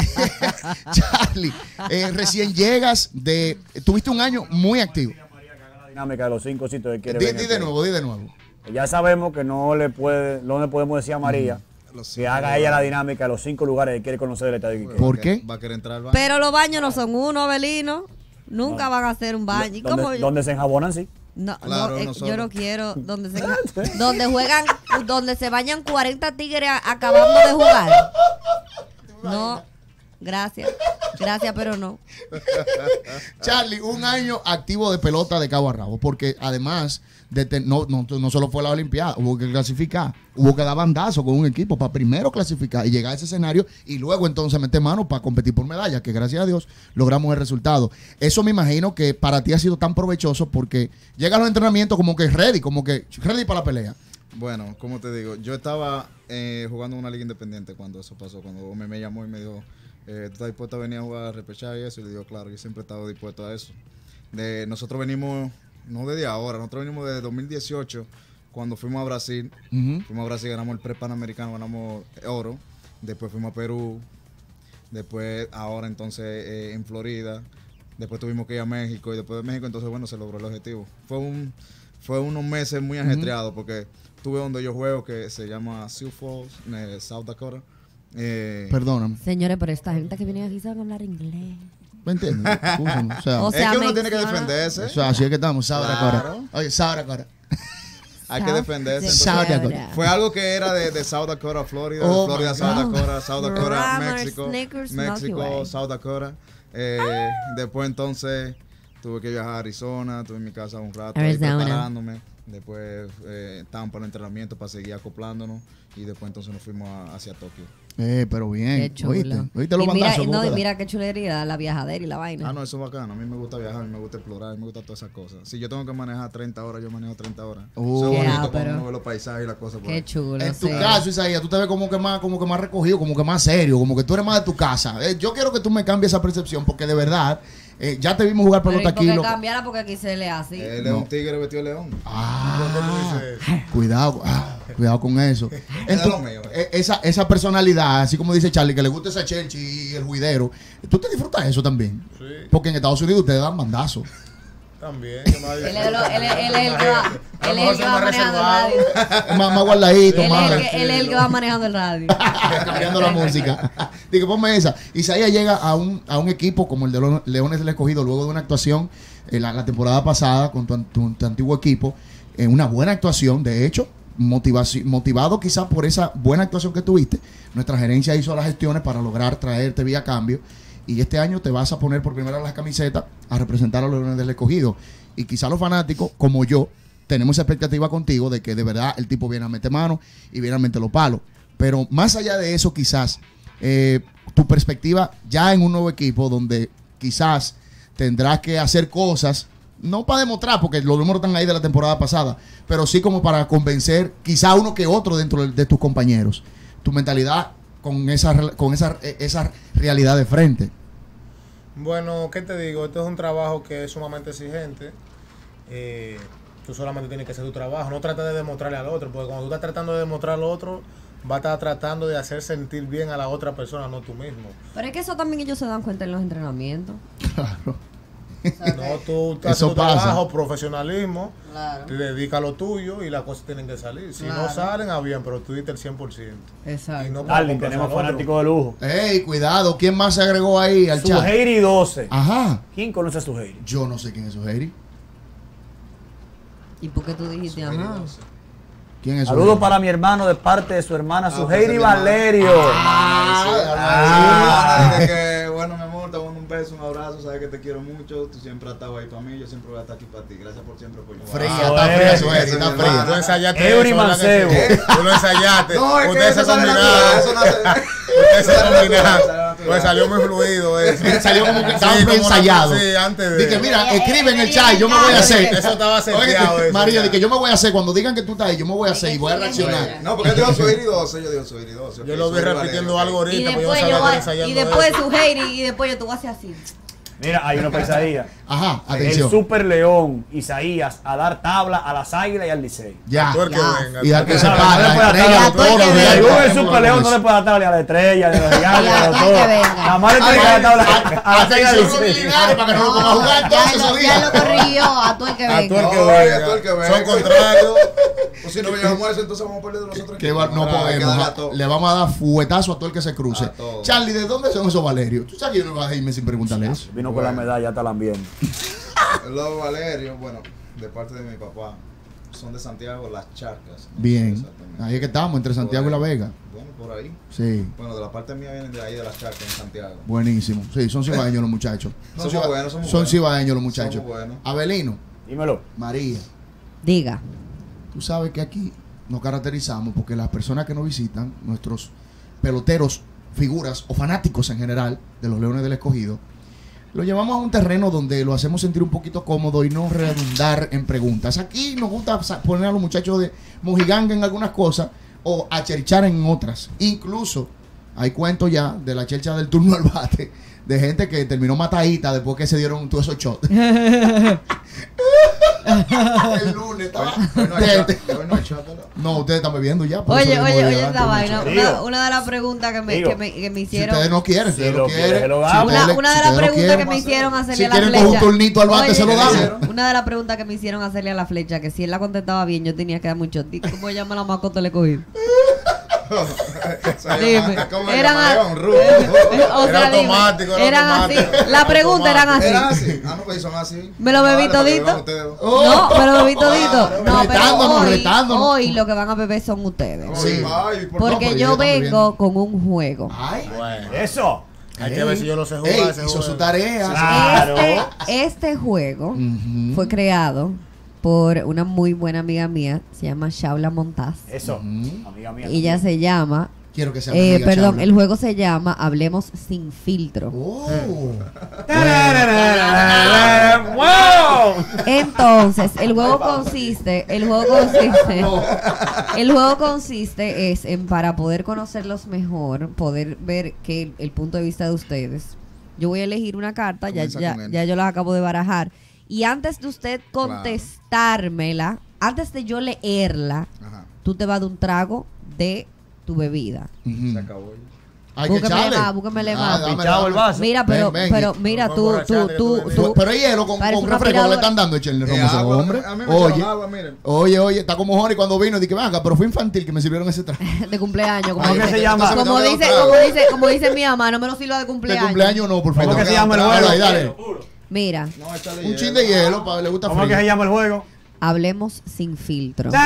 Charlie, eh, recién llegas de... Tuviste un año muy activo. La dinámica de los cinco sitios que quiere Di, ver en di el de play. nuevo, di de nuevo. Ya sabemos que no le puede, no le podemos decir a María Los que cinco haga ella la lugares. dinámica de los cinco lugares que quiere conocer del estadio. que quiere. ¿Por qué? Va a querer entrar al baño. Pero los baños no son uno, Belino. Nunca van a ser un baño. ¿Y Donde, cómo yo- donde se enjabonan, sí. No, Claro, no, eh, uno yo solo. no quiero donde se donde juegan, donde se bañan cuarenta tigres a- acabando de jugar. No, gracias, gracias, pero no. Charlie, un año activo de pelota de cabo a rabo, porque además de te- no, no, no solo fue la Olimpiada, hubo que clasificar, hubo que dar bandazo con un equipo para primero clasificar y llegar a ese escenario y luego entonces meter mano para competir por medallas, que gracias a Dios logramos el resultado. Eso me imagino que para ti ha sido tan provechoso porque llegan los entrenamientos como que ready, como que ready para la pelea. Bueno, como te digo, yo estaba eh, jugando en una liga independiente cuando eso pasó, cuando me, me llamó y me dijo, eh, ¿tú estás dispuesto a venir a jugar a repechaje y eso? Y le digo, claro, yo siempre he estado dispuesto a eso. De, nosotros venimos, no desde ahora, nosotros venimos desde dos mil dieciocho, cuando fuimos a Brasil. Ujú. Fuimos a Brasil, ganamos el pre-panamericano, ganamos oro. Después fuimos a Perú. Después, ahora entonces eh, en Florida. Después tuvimos que ir a México. Y después de México, entonces, bueno, se logró el objetivo. Fue un fue unos meses muy ajetreados porque tuve donde yo juego que se llama Sioux Falls, eh, South Dakota. Eh, Perdóname. Señores, pero esta gente que viene aquí saben hablar inglés. ¿Me entiendes? Escúchame, o sea, O es sea, que uno tiene que menciona- defenderse. o sea, así es que estamos, Sabra Claro. Cora. Oye, Sabra Cora. Hay que South defenderse. South entonces, Dakota. fue algo que era de, de South Dakota, Florida, Oh, de Florida, my South God. Dakota, South Dakota, Grammar, México, Snickers, Milky México, Way. South Dakota. Eh, después entonces tuve que viajar a Arizona, tuve en mi casa un rato ahí Arizona. preparándome. Después eh, estaban para el entrenamiento para seguir acoplándonos y después entonces nos fuimos a- hacia Tokio. Eh, pero bien. Qué chulo. ¿Oíste? ¿Oíste los y mira, bandazos? no, ¿Cómo y queda? mira qué chulería la viajadera y la vaina. Ah, no, eso es bacano. A mí me gusta viajar, a mí me gusta explorar, a mí me gusta todas esas cosas. Si yo tengo que manejar treinta horas, yo manejo treinta horas. Uh, Eso es Qué bonito ápero. cuando uno ve los paisajes y las cosas por ahí. Qué chulo. En tu sí. caso, Isaías, tú te ves como que más, como que más recogido, como que más serio, como que tú eres más de tu casa. Eh, yo quiero que tú me cambies esa percepción porque de verdad, eh, ya te vimos jugar Pero pelota ¿y por aquí. qué lo- cambiara? Porque aquí se le hace así. Él es un tigre vestido de león. Ah, cuidado, ah, cuidado con eso. En Es tu- lo mío, eh, esa, esa personalidad, así como dice Charlie, que le gusta esa chelchi y el juidero, tú te disfrutas eso también. Sí. Porque en Estados Unidos ustedes dan bandazos. También. Yo me Él es lo- él es- él es el que va- A lo él es mejor el que soy va más manejando el reservado. radio. Más, más guardadito, Él más. es, el que, él es el que va manejando el radio. Cambiando la música. Digo, ponme esa. Isaías llega a un, a un equipo como el de los Leones del Escogido luego de una actuación eh, la, la temporada pasada con tu, tu- tu antiguo equipo. Eh, una buena actuación, de hecho, motivaci- motivado quizás por esa buena actuación que tuviste. Nuestra gerencia hizo las gestiones para lograr traerte vía cambio. Y este año te vas a poner por primera vez las camisetas a representar a los Leones del Escogido. Y quizás los fanáticos, como yo, tenemos esa expectativa contigo de que de verdad el tipo viene a meter mano y viene a meter los palos. Pero más allá de eso, quizás eh, tu perspectiva ya en un nuevo equipo donde quizás tendrás que hacer cosas, no para demostrar, porque los números están ahí de la temporada pasada, pero sí como para convencer quizá uno que otro dentro de, de tus compañeros. Tu mentalidad con esa, rel- con esa, eh, esa realidad de frente. Bueno, ¿qué te digo? Esto es un trabajo que es sumamente exigente. Eh, tú solamente tienes que hacer tu trabajo. No trates de demostrarle al otro, porque cuando tú estás tratando de demostrar al otro, va a estar tratando de hacer sentir bien a la otra persona, no tú mismo. Pero es que eso también ellos se dan cuenta en los entrenamientos. Claro. No, tú, tú haces Eso tu pasa. trabajo, profesionalismo, Claro. te dedicas a lo tuyo y las cosas tienen que salir. Si Claro. no salen, ah, bien, pero tú diste el cien por ciento. Exacto. Y no para Darling, complacer tenemos al otro. fanático de lujo. Ey, cuidado, ¿quién más se agregó ahí al chat? Suheiri doce. Ajá. ¿Quién conoce a Suheiri? Yo no sé quién es Suheiri. ¿Y por qué tú dijiste ajá? ¿Quién es Saludos Suheiri? para mi hermano de parte de su hermana Ah, pues Suheiri es mi hermano. Valerio. Ah, sí, que, bueno, mi amor, te mando un beso, un abrazo, sabes que te quiero mucho, tú siempre has estado ahí para mí, yo siempre voy a estar aquí para ti, gracias por siempre apoyarme. Fría, Ah, está eh, fría, Suheiri, ese está es mi fría. hermano. Tú ensayaste Eury eso, ¿verdad que Mancebo. sí? Tú lo ensayaste. No, es que Ustedes se eso sale natural, combinaron. eso no hace- Ustedes se Eso sale combinaron. natural. Pues salió muy fluido eso. Salió como que Sí, estaba como una- ensayado. Sí, antes de. Dije, mira, escribe en el chat, yo me voy a hacer. Eso estaba Oye, seteado. eso, María, ya. de que yo me voy a hacer, cuando digan que tú estás ahí, yo me voy a hacer y voy a reaccionar. No, porque yo digo Suheiri doce, yo digo Suheiri doce. Yo lo vi repitiendo algo Y ahorita, pero yo no después, sabía yo, que era ensayando y después eso. su Heiri, y después yo tú vas a hacer así. Mira, hay una pesadilla. Ajá, El atención. Super León, Isaías, a dar tabla a las águilas y al Licey. Ya. Tú el que Ya. venga. Y al que tú se el que para, no le la puede estrella, dar los tabla. toros, Ya, de- Según el ¿cómo Super lo León no ves? le puede dar tabla ni a la estrella, ni a los gigantes, Ya, ni a los ya toros. que venga. Nada más le tiene que dar tabla a las águilas y Atención, al los Licey. militares, para que no lo ponga a jugar ya, entonces lo, esos ya lo días. corrigió a tú el que A tú el venga. que No, venga. a tú el que venga. Son contrarios. O si no veíamos eso, entonces vamos a perder de nosotros. Que va- no Ahora hay que darle a podemos. todo. Le vamos a dar fuetazo a todo el que se cruce. A todo. Charlie, ¿de dónde son esos Valerios? ¿Tú sabes que yo no voy a irme sin preguntarle eso? Vino con la medalla hasta la ambiente. Los Valerio, bueno, de parte de mi papá, son de Santiago, Las Charcas. ¿no? Bien. Exactamente. Ahí es que estamos, entre Santiago y La Vega. Bueno, por ahí. Sí. Bueno, de la parte mía vienen de ahí, de Las Charcas, en Santiago. Buenísimo. Sí, son cibaeños los muchachos. Son, Somos ciba- buenos, somos son buenos. cibaeños los muchachos. Somos buenos. Abelino, Dímelo. María, Diga. tú sabes que aquí nos caracterizamos porque las personas que nos visitan, nuestros peloteros, figuras o fanáticos en general de los Leones del Escogido, lo llevamos a un terreno donde lo hacemos sentir un poquito cómodo y no redundar en preguntas. Aquí nos gusta sa- poner a los muchachos de mojiganga en algunas cosas o a cherchar en otras. Incluso hay cuentos ya de la chercha del turno al bate de gente que terminó matadita después que se dieron todos esos shots. El lunes estaba. Hoy no hay shot, hoy no hay shot, ¿no? No, ustedes están bebiendo ya. por Oye, eso oye, mismo oye, de esta antes, vaina. muchachos. Una, Digo. una de las preguntas que me, Digo. que me, que me Si hicieron. ustedes no quieren, si Si ustedes lo no quiere, quieren. se lo si damos. Una, ustedes- una si de las ustedes no preguntas quieren, que me hicieron hacerle si a la quieren flecha. coger un turnito al bate, Oye, se lo damos. Una de las preguntas que me hicieron hacerle a la flecha, que si él la contestaba bien, yo tenía que dar mucho. ¿Cómo llama la mascota le cogí? O sea, Dime. ¿cómo Eran se llama? a- Un rubo. O Era sea, dime, automático, era eran así. automático. La pregunta eran así. Era así. Ah, no, pues son así. ¿Me lo bebí Vale, para que todito? beban ustedes dos. Oh. No, pero bebí todito. No, pero Retándonos, hoy, retándonos. hoy lo que van a beber son ustedes. Sí. Ay, ¿por qué? Porque pero yo ya estamos vengo viendo. con un juego. Ay, Bueno, Eso. hay que ver si yo lo sé jugar. ey, ese hizo juego. su tarea. Claro. Este, este juego Ujú. fue creado por una muy buena amiga mía, se llama Shaula Montaz. Eso. Ujú. Amiga mía. Y ella se llama, Quiero que sea eh, amiga, perdón, Chabla. el juego se llama Hablemos sin filtro. Oh. ¡Wow! Entonces, el juego consiste, el juego consiste, el juego consiste es en para poder conocerlos mejor, poder ver que el punto de vista de ustedes. Yo voy a elegir una carta, ya, Comienza ya, con él. ya yo la acabo de barajar. Y antes de usted contestármela, antes de yo leerla, Ajá. tú te vas de un trago de tu bebida. Ujú. Se acabó. Hay que Búsquemele echarle. más, búsquemele Ah, más. dame, Pichado dame. el vaso. Mira, pero, Ven, ven, pero y- mira, Vamos tú, a tú, borracharte, tú, que tú tú. Pero hay hielo con, Parece con una refresco que le aspiradora. están dando, echenle Eh, romo a ese agua, hombre. a mí me echaron Oye, agua, miren. oye, oye, está como Johnny cuando vino y dije, venga, pero fue infantil que me sirvieron ese traje. De cumpleaños, como ¿Cómo que dice, se llama? Entonces me como tengo que dice, dar un como trago. dice, como dice mi mamá, no me lo sirva de De cumpleaños. cumpleaños no, por favor. ¿Cómo que se llama el Dale, juego? dale. Mira, No, échale Un hielo. chin de hielo para le gusta ¿Cómo frío. que se llama el juego? hablemos sin filtro. Lo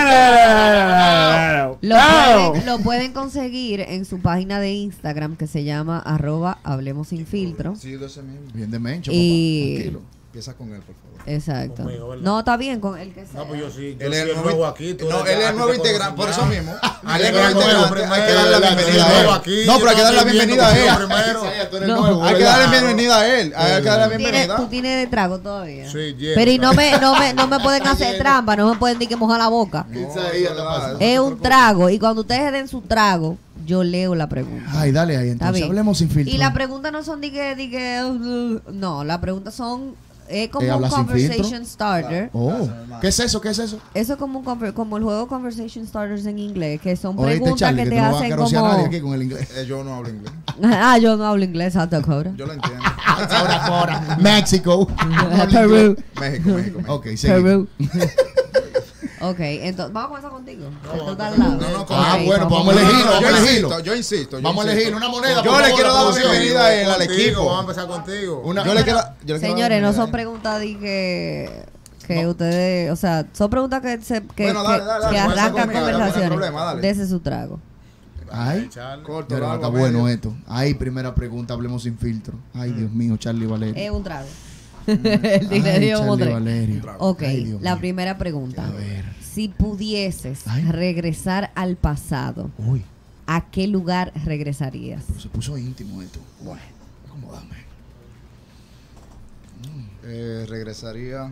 ¡Claro! pueden, lo pueden conseguir en su página de Instagram que se llama arroba hablemos sin filtro. Sí, de ese mismo. Bien de mencho, Y- papá. Tranquilo. Empieza con él, por favor. Exacto. Conmigo, ¿verdad? No, está bien con el que sea. No, pues yo sí. Yo Él soy es el el nuevo nuevo aquí. tú No, eres- él es a el ti nuevo te integrante, por eso conocen mismo. ya. Él es el Yo nuevo soy integrante. primero, Hay que darle la yo soy bienvenida a nuevo él. aquí, No, yo pero hay que darle la estoy viendo bienvenida a que soy él. primero. Isaías, tú eres No. nuevo, Hay que ¿verdad? darle bienvenida a él. Hay que darle la ¿Tú tienes, bienvenida. tú tienes de trago todavía. Sí, lleno, Pero y no ¿sabes? me, no me, no me pueden hacer trampa, no me pueden ni que mojar la boca. No, Isaías, eso la da- pasa. eso Es te un preocupes. trago y cuando ustedes den su trago, yo leo la pregunta. Ay, dale ahí, Está entonces bien. hablemos sin filtro. Y las preguntas no son de que, de que, uh, no, las preguntas son, es como Eh, un habla sin conversation filtro. starter. Oh, ¿qué es eso? ¿Qué es eso? Eso es como, un conver- como el juego Conversation Starters en inglés, que son Oíste, preguntas Charlie, que que te tú no vas a hacen carosear a como... nadie aquí con el inglés. Eh, Yo no hablo inglés. Ah, yo no hablo inglés, South Dakota. Yo lo entiendo. Ahora, ahora. México. Perú. México, México, México. Ok, seguimos. Perú. Ok, entonces, vamos a comenzar contigo. Que tú estás al no, lado. no, no, Ok, Ah, bueno, pues vamos a No, no, elegirlo, no, vamos a yo elegirlo. insisto, yo insisto. yo Vamos a insisto. elegir una moneda. Yo por le favor, quiero dar la producción. bienvenida a él, al Contigo, equipo. Vamos a empezar contigo. Una- Yo le quiero, yo le quiero dar la Señores, no bienvenida son a él. preguntas de que, que ustedes, o sea, son preguntas que, se, que, Bueno, dale, que- dale, que dale, puede ser arrancan conmigo, no hay conversaciones. problema, dale. Dese su trago. Ay, Charlie. Corto, mira, largo, está bueno medio. esto. Ay, primera pregunta, hablemos sin filtro. Ay, Dios mío, Charlie Valerio. Es un trago. El dile Ay, dio como Charlie tres. Valerio. Ok, Ay, Dios la mío. primera pregunta. A ver. Si pudieses Ay. regresar al pasado, Uy, ¿a qué lugar regresarías? pero se puso íntimo esto. Bueno, acomódame. Eh, regresaría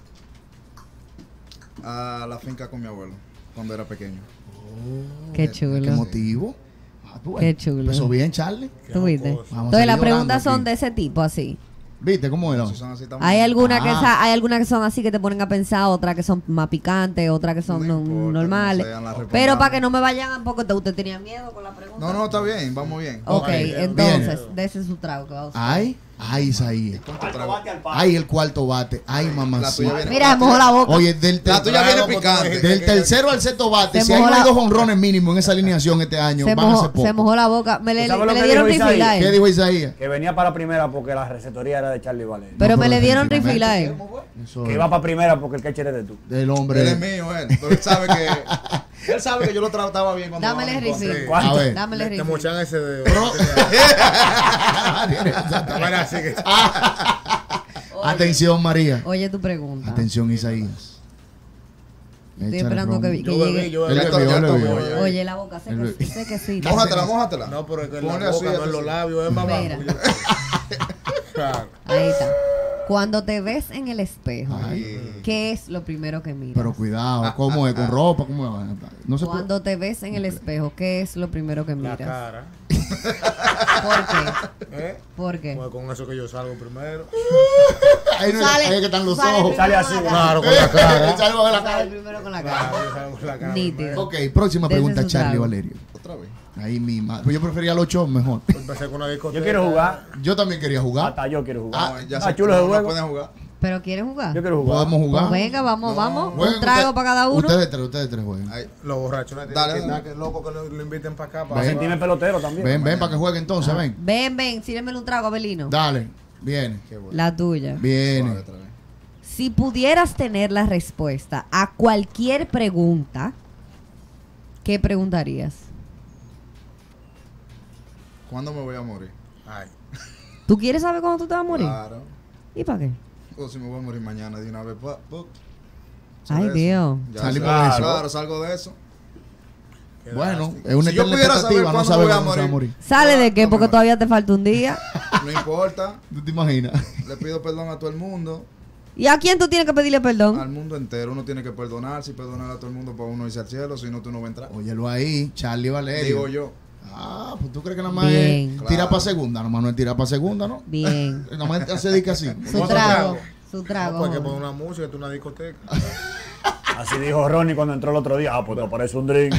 a la finca con mi abuelo cuando era pequeño. Qué ¿Qué chulo. motivo? Ah, tú, Qué eh, chulo. Empezó bien, Charlie. ¿Tú viste? Vamos a Entonces salir las llorando preguntas son aquí. de ese tipo, así. ¿Viste cómo era? Si son así tan- Hay algunas que Ah. sa- hay algunas que son así que te ponen a pensar, otras que son más picantes, otras que son No no- importa, normales. como sean, las Pero respondamos. para que no me vayan, porque te- usted tenía miedo con la pregunta. No, no, está bien, vamos bien. Ok, Bien. entonces, dese su trago que va a usar. Ay, ay, Isaías. Ay, el cuarto bate. Ay, mamá. La tuya viene- Mira, mojó la boca. Oye, del, La tuya del- viene picante. del tercero al sexto bate, Se si hay mojó no hay la- dos honrones mínimo en esa alineación este año, se, van a mojó, ser pocos. se mojó la boca. Me le, ¿Tú sabes me lo le que dieron dijo refill a ¿Qué él. dijo Isaías? Que venía para primera porque la receptoría era de Charlie Valerio. Pero No, me pero le dieron definitivamente. refill a él. Eso Que es iba para primera porque el catcher eres tú. del Él hombre. es mío, él. Pero él sabe que. Él sabe que yo lo trataba bien cuando. Dámele jugaba en contra. refill. ¿Cuánto? A ver. Dámele Te refill. mochan ese dedo. También así que. Atención, María. Oye tu pregunta. Atención, Isaías. Estoy Échale esperando ron. que, que Yo bebí, llegue. yo Él bebí. Ya bebió, él tomó, bebió. ya. Oye, la boca, sé El que, bebé. sé que sí. Mójatela, mójatela. No, pero es que en la Ponle boca, así, no en así. los labios, es más Mira. abajo. Claro. Ahí está. Cuando te ves en el espejo, Ay. ¿qué es lo primero que miras? Pero cuidado, ¿cómo es? ¿Con ropa? ¿Cómo es? No se puede. Cuando te ves en el espejo, ¿qué es lo primero que La miras? cara. ¿Por qué? ¿Eh? ¿Por qué? Pues con eso que yo salgo primero. Ahí, no, Sale- ahí es que están los sale ojos. Sale primero así, con la Claro, cara. con la cara. Salgo de la Sale cara. primero con la Claro, cara. yo salgo con la cara. Nítido. Ok, próxima Dese pregunta, su Charlie trago. Valerio. Otra vez. Ahí mi madre. Pues yo prefería los ocho mejor. Empecé con una discoteca. Yo quiero jugar. Yo también quería jugar. Hasta yo quiero jugar. No, ya Ah, sé chulo que ese no juego. pueden jugar. ¿Pero quieres jugar? Yo quiero jugar. Podemos jugar. Pues venga, vamos, vamos. Jueguen Un trago usted- para cada uno. Ustedes tres, ustedes tres jueguen. Ahí. Los borrachos. ¿no? Dale, Que- dale. que loco que lo, lo inviten para acá. Ven. Para Sentirme pelotero también. Ven, ven para que juegue entonces, ven. Ven, ven, sírveme un trago, Abelino. Dale, viene. Qué bueno. La tuya. Suave Viene. otra vez. Si pudieras tener la respuesta a cualquier pregunta, ¿qué preguntarías? ¿Cuándo me voy a morir? Ay. ¿Tú quieres saber cuándo tú te vas a morir? Claro. ¿Y para qué? O si me voy a morir mañana de una vez. pa- pa- Ay, sobre Dios. eso. Ya Salimos sé. de eso. Claro, si de eso. Qué Bueno, lástima. es una Si yo eterna pudiera saber expectativa, no cuándo sabe voy a cuándo se va a morir. morir. ¿Sale de qué? No, Porque no. todavía te falta un día. No importa. ¿Tú te imaginas? Le pido perdón a todo el mundo. ¿Y a quién tú tienes que pedirle perdón? Al mundo entero. Uno tiene que perdonar. Si perdonar a todo el mundo para uno irse al cielo. Si no, tú no vas a entrar. Óyelo ahí, Charlie Valerio. Digo yo. Ah, pues tú crees que nada más Bien. es Claro. tirar para segunda. Nomás no es tirar para segunda, ¿no? Bien. Nada más se dedica así. Su Otro trago. trago. Su No, trago. pues hay que joven. poner una música, tú una discoteca. Así dijo Ronnie cuando entró el otro día. Ah, pues te aparece un drink.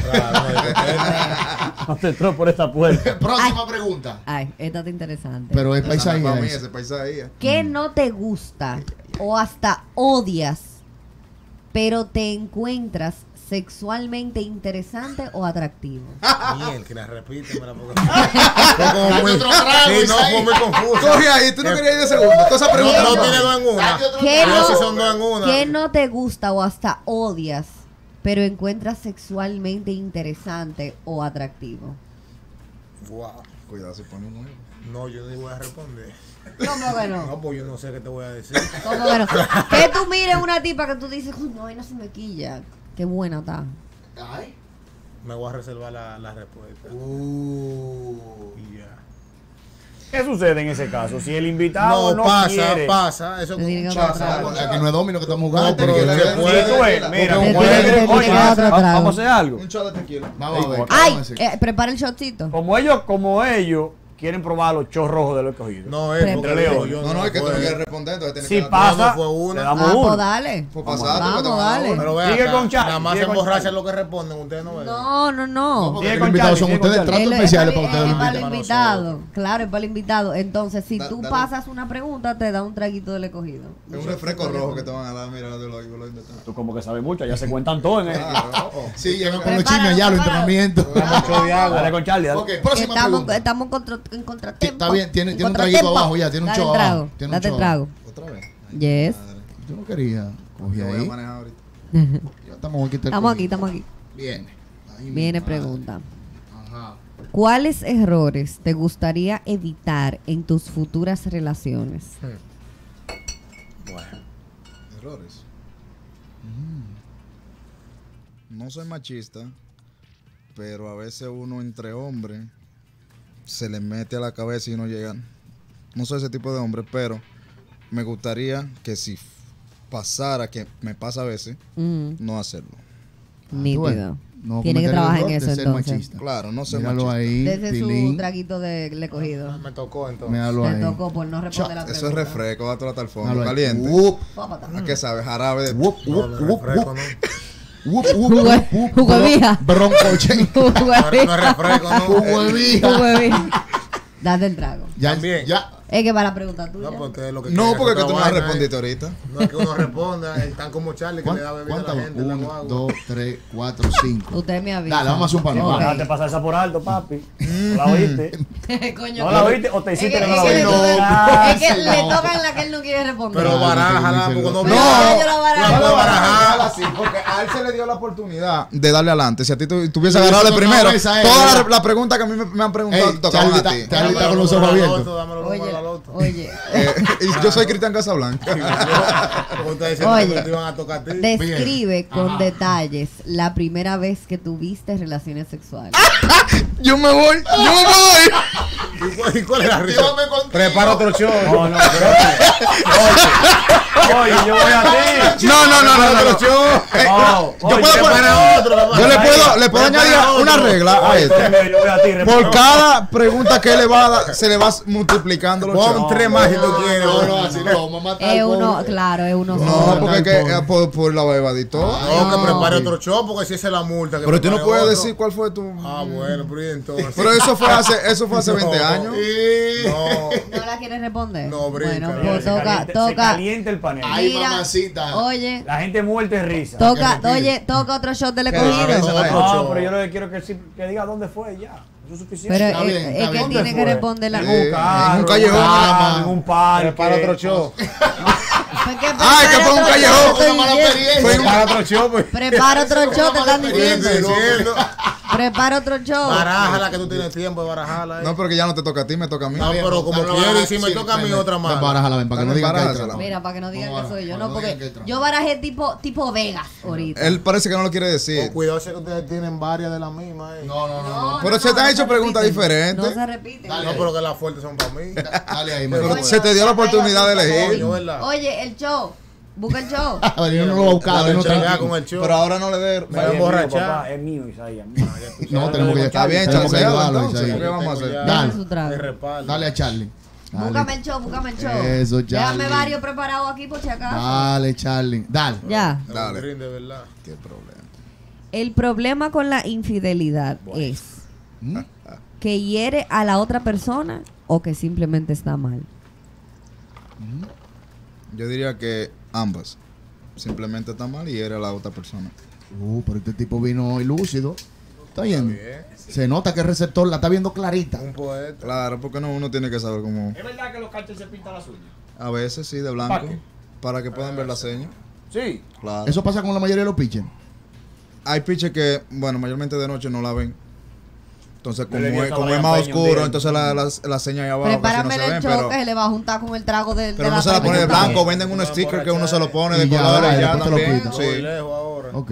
No te entró por esta puerta. Próxima Ay. pregunta. Ay, esta está interesante. Pero es Esa no es paisaje. para mí, ese. ese paisaje. ¿Qué no te gusta o hasta odias, pero te encuentras sexualmente interesante o atractivo? Bien, que la repítemela porque fue como muy, otro trago, sí, no, Isaí. fue muy confuso. Coge ahí, tú no querías ir de segundo. Toda esa pregunta No, no no. tiene dos en una. ¿Qué Pero no, si son dos en una. ¿Qué no te gusta o hasta odias, pero encuentras sexualmente interesante o atractivo? Wow. Cuidado, se pone un nuevo. No, yo no voy a responder. ¿Cómo que no? No, pues yo no sé qué te voy a decir. ¿Cómo que no? Que tú mires una tipa que tú dices, uy, no, no se me quilla. Qué buena está. Ay. Me voy a reservar la, la respuesta. Uh. Y ya. ¿Qué sucede en ese caso? Si el invitado no, No, pasa, quiere... pasa. Eso Te tiene es que un dar otra chazo. vez. Aquí no es domino que estamos jugando. No, pero tiene que se ser- puede. Sí, tú ves, mira, Porque como te- te- ellos- te oye, queda otro va- trago. vamos a hacer algo. Un shot de tequila. Vamos a ver. Ay, vamos a ver. eh, prepara el shotcito. Como ellos, como ellos quieren probar los chos rojos de lo escogido. No, es porque León. digo yo. No, no, es que tú no fue. quieres responder, entonces tienes Si que dar- pasa, no fue una. le damos Ah, uno. pues dale. Pues Vamos, pasate, porque te van a dar dale. uno. Pero vea Sigue acá, con Charlie, nada más sigue se con emborracha Charlie. lo que responden, ustedes no ven. No, no, no. Porque Sigue los con invitados Charlie, son sigue con ustedes. Charlie. Tratos Es especiales para para ustedes. el los para el invitados. invitado. Claro, es para el invitado. Entonces, si Da- tú dale. pasas una pregunta, te da un traguito del escogido. Es un refresco rojo que te van a dar, mira, de los lo Tú como que sabes mucho, ya se cuentan todo en el... Claro. Sí, llegan con los Prepáralo, chismes allá, los prepáralo. entrenamientos. Mucho de agua. Dale con Charlie, dale. Ok, próxima Estamos, pregunta. estamos en, contra, en contratiempo. Está bien, tiene- En tiene un contratiempo. traguito abajo ya, tiene un Date show el trago, abajo, tiene un date el show trago. Otra vez. Yes. Madre, Yo no quería. Cogí yo voy a ahí. manejar ahorita. Ya estamos aquí. Estamos aquí, estamos aquí. Viene. Ahí Viene mi pregunta. madre. Ajá. ¿Cuáles errores te gustaría evitar en tus futuras relaciones? Bueno. Errores. No soy machista, pero a veces uno entre hombres se le mete a la cabeza y no llega. No soy ese tipo de hombre, pero me gustaría que si pasara, que me pasa a veces, Mm, no hacerlo. nítido. No Tiene que cometer el trabajar en error eso de ser entonces. machista. Claro, no soy Míralo machista. ahí, Desde su Tilín. traguito de le cogido. Me tocó entonces. Míralo Te ahí. tocó por no responder la pregunta. Eso es refresco, dátelo hasta el fondo, Míralo ahí. caliente. Wup, Pápata. ¿A qué sabe? Jarabe de... wup, No, wup, no, wup, refresco, wup, no. wup, wup, Jugo- wup, wup, jugo de bron- vieja. Broncoche. Jugo de No, no es vieja. refresco, no. Jugo de vieja. Jugo de vieja. Date el trago. Ya, También. ya. Es que para la pregunta tuya. No, porque lo que No, quieren porque es que tú no otra me vaina, respondiste eh. ahorita. No es que uno responda, están como Charlie que le da bebida a ¿Cuántas? la gente. le da Uno, agua. dos, tres, cuatro, cinco. Usted me avisa. Dale, vamos a hacer un palo. Ok. Déjate pasar esa por alto, papi. ¿No la oíste? Coño, ¿No la oíste o te es hiciste que, que no la es que le oíste? toca- Ah, es que sí, le no. toca en la que él no quiere responder. Pero Claro, barájala, que porque no. Pero No. yo la barajo. La puedo barajar. así, porque a él se le dio la oportunidad de darle adelante. Si a ti tu- tuviese Sí, agarrado de eso no primero, cabeza, eh, todas ¿verdad? las la preguntas que a mí me, me han preguntado Ey, tocaban Charlie a ti. está- Charlie está con los ojos abiertos. Oye, oye, Eh, y yo soy Cristian Casablanca. Ustedes Oye. siempre te iban a tocar a ti. describe con Ajá. detalles la primera vez que tuviste relaciones sexuales. Yo me voy, yo me voy. ¿Y cuál- y cuál es la risa? Llévame contigo. Prepara otro show. No, no, pero... Oye, oye, yo voy a ti. No, no, no, no, no. Otro show. Eh, No, yo oye, puedo poner Prepara otro. Yo le puedo, le puedo Prepara añadir una otro. regla a Oye, esto. Toño, yo voy a ti. Por cada pregunta que le va a dar, se le va multiplicando los Pon shows. tres más si tú quieres. No, no, así no, vamos a matar. Es al uno, pobre. claro, es uno No, solo. porque es que eh, por, por la bebadito. No, que No. prepare otro show, porque si esa es la multa. que Pero tú no prepare puedes otro. decir cuál fue tu. Ah, bueno, pero ¿y entonces? Pero eso fue hace, eso fue hace veinte No. años. No. ¿No la quieres responder? No, brinca. Bueno, Se pues toca, calienta- se toca. calienta el panel. Ay, Mira, mamacita. Oye, La gente muerta de risa. toca, que oye, toca otro shot del Que escogido. regresa la- No, pero yo lo que quiero que, sí- que diga dónde fue ya. Eso es suficiente. Pero Está es, bien, es está que bien. tiene que ¿Dónde fue? responder la. Eh, Carro, en un callejón. carro, en un parque. Prepara otro show. Fue que Ay, que prepara fue un otro callejón, shot, Una estoy mala diciendo. experiencia. Prepara otro show, pues. Prepara otro shot, te están diciendo. Estoy diciendo. Prepara otro shot. Barájala, que tú tienes tiempo de barajarla. eh. No, pero que ya no te toca a ti, me toca a mí. No, pero como Dale, quieres, y si sí, me toca a mí ven, otra ven, más. barajala, ven, para que no Dale, digan que hay barajásela. trampa. Mira, para que no digan No, que soy yo, para no, no digan que hay porque trampa. yo barajé tipo, tipo Vegas ahorita. Él parece que no lo quiere decir. Cuidado, sé que ustedes tienen varias de las mismas. eh. No, no, no, No, no. Pero se te han hecho se preguntas repiten. diferentes. No se repiten. Dale. No, pero que las fuertes son para mí. Dale ahí, Pero María. se te dio la oportunidad de elegir. Coño, ¿verdad? Oye, el show. Busca el show. Yo no lo voy a buscar, Dale, no chelea tranquilo. con el show. Pero ahora no le dé. Me voy a Es mío, emborrachar. papá, es mío, Isaías. mío. No, tenemos que Está bien, tenemos que chancealo ayudarlo, entonces. Isaí. ¿Qué vamos a hacer? Ya. Dale. Dale su trago. De respaldo. Dale a Charlie. Dale. Búscame el show, búscame el show. Eso, Déjame Charlie. varios preparados aquí por si acaso. Dale, Charlie. Dale. Ya. Dale. Green, de verdad. Qué problema. El problema con la infidelidad es ¿Mm? que hiere a la otra persona o que simplemente está mal. Yo diría que ambas. Simplemente está mal y era la otra persona. Uh, pero este tipo vino hoy lúcido. ¿Está viendo? Bien. Se nota que el receptor la está viendo clarita. Un poeta. Claro, porque no, uno tiene que saber cómo. ¿Es verdad que los catchers se pintan las uñas? A veces sí, de blanco. ¿Para qué? Para que puedan ver la seña. Sí. Claro. Eso pasa con la mayoría de los pitchers. Hay pitchers que, bueno, mayormente de noche no la ven. Entonces, Yo como le di es, esa como a es Brian más Peña un oscuro, día. entonces la, la, la seña ahí abajo casi no Prepárame se el ven, choque, pero, se le va a juntar con el trago de, pero de no la se la pone de pregunta. blanco. Venden unos stickers que uno se lo pone de Y ya, colores y ya después te lo también. quita. Voy Sí. lejos ahora. Ok.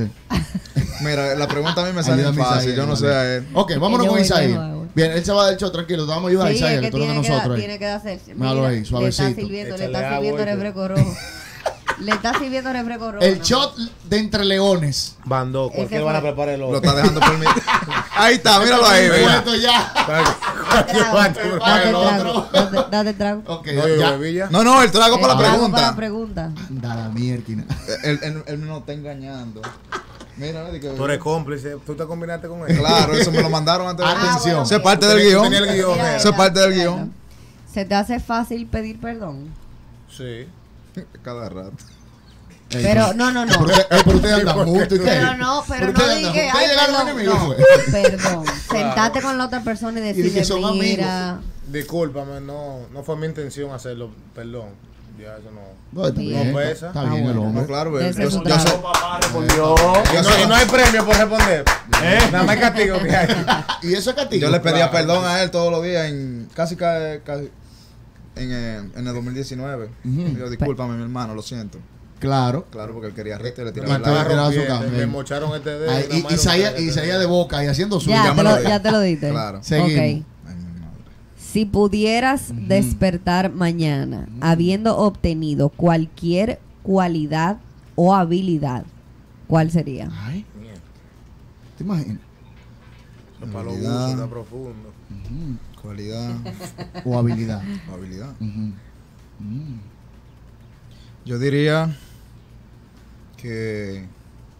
Mira, la pregunta a mí me sale Ayúdame, fácil. Isaías, Yo no sé vale. a él. Ok, vámonos Yo con voy Isaías. lejos ahora. Bien, él se va del show, tranquilo. Te vamos a ayudar, Sí, Isaías, es que que tú eres de tiene, que dar, nosotros. ahí. tiene que hacerse. Míralo Mira, ahí, le está suavecito. sirviendo, le Échale está agua, sirviendo ¿oíste? refresco rojo. Le está sirviendo refresco rojo. El ¿no? shot de entre leones. Bandó. Ese Cualquier fue- van a preparar el Lo otro. está dejando por mí. Ahí está, míralo ahí. Mira. Puesto ya. Cualquier van a preparar Date el otro. trago, date, date trago. Ok, No, yo ya. bebí ya. No, no, el trago para El la trago para la pregunta. pregunta. Da la mierda. Él, él, él no está engañando. Mira, de que- Tú eres cómplice. Tú te combinaste con él. Claro, eso me lo mandaron antes de Atención. Eso es parte del Tú guión. tenías el guión, Mira, eh. Eso es parte del mira, guión. ¿Se te hace fácil pedir perdón? Sí. Cada rato. Ey, Pero no, no, no. Pero usted- ey, pero ustedes andan juntos. ¿y qué? Pero no, pero no ustedes di andan que, juntos. ay, Ustedes llegaron perdón, enemigos, no, fue. perdón. Sentarte con la otra persona y Y de decirle, que son mira, Discúlpame, no, no fue mi intención hacerlo. Perdón. Ya, eso no. No, está Bien. bien. No Está, pesa. está Ah, bien el bueno. No, hombre. claro, Ese yo, es yo, su yo trabajo. soy- Papá respondió. Y no, y no hay premio por responder. Nada más castigo que hay. Y eso es castigo. yo le pedía Claro. perdón a él todos los días en casi ca- casi en, eh, en el dos mil diecinueve. Ujú. Yo, discúlpame, mi hermano, lo siento. Claro. Claro, porque él quería rete y le Y tiraba el te agua. tiraba su Rompiendo, cambio. Me mocharon este dedo. Ay, nada y más Isaías era un Isaías dedo. de boca y haciendo suyo. ya, ya te me lo, lo di. ya te lo diste. Claro. Seguimos. Ok. Ay, mi madre. Si pudieras despertar mañana habiendo obtenido cualquier cualidad o habilidad, ¿cuál sería? Ay, ¿te imaginas? Eso para los Habilidad. gustos, está profundo. Cualidad O habilidad. o habilidad. Ujú. Mm. Yo diría que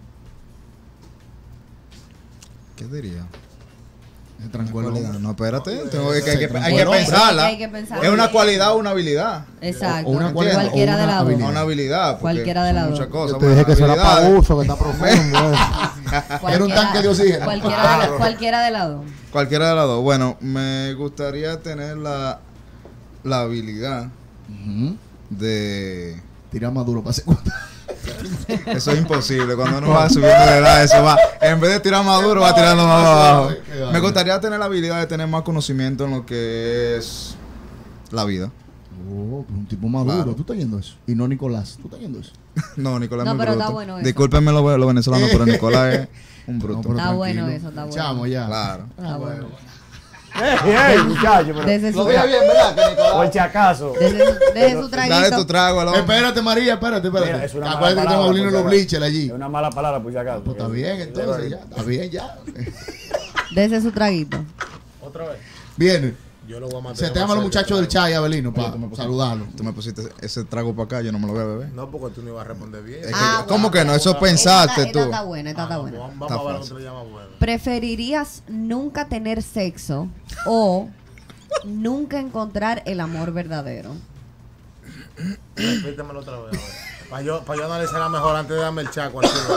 ¿qué diría? Se trancó el Cualidad. hombre. No, espérate, tengo que, que- hay que, hay que Bueno, pensarla. hay que pensarla. Es una cualidad o una habilidad. Exacto. O una cualidad Cualquiera o de una las dos. habilidad. No una habilidad. porque Cualquiera de son las dos. muchas cosas. Yo te Bueno, dije que eso era para habilidades. uso, que está profundo. Era un tanque de oxígeno. Cualquiera de, la- cualquiera de las dos. Cualquiera de las dos. Bueno, me gustaría tener la, la habilidad Ujú. de... Tira más duro para segunda. Eso es imposible. Cuando uno va subiendo de edad, eso va. En vez de tirar más duro, va tirando más abajo. Me gustaría tener la habilidad de tener más conocimiento en lo que es la vida. Oh, pero un tipo maduro. Claro. ¿Tú estás yendo eso? Y no Nicolás. ¿Tú estás yendo eso? No, Nicolás No, es muy pero está bruto. bueno eso. Discúlpenme los, los venezolanos, pero Nicolás es un bruto. No, pero Está bueno tranquilo. eso, está bueno. Chamo, ya. Claro. Ah, bueno. ¡Ey, ey, muchacho! pero- Desde su, Lo veía bien, ¿verdad? Que Nicolás... Por si acaso. desde, desde su traguito. Dale tu trago al hombre. Espérate, María, espérate, espérate. Mira, es una Acuérdate mala que tenemos palabra, Paulino por los si acaso. bleachers allí. Es una mala palabra, por si acaso. Pues está bien, entonces, ya. Está bien, ya. Desde su traguito. Otra vez. Viene. Yo lo voy a matar. Se te llaman los muchachos del Chay, Abelino, para saludarlo. Tú me pusiste ese trago para acá, yo no me lo voy a beber. No, porque tú no ibas a responder bien. Es que- Ah, ¿Cómo bueno, que no? Eso Esta- pensaste esta tú. está buena, esta está Ah, buena. Vamos, Está vamos a ver fácil. cómo te lo llama bueno. ¿Preferirías nunca tener sexo o nunca encontrar el amor verdadero? Repítemelo otra vez. Para yo, pa yo analizarla mejor antes de darme el chaco al tiro.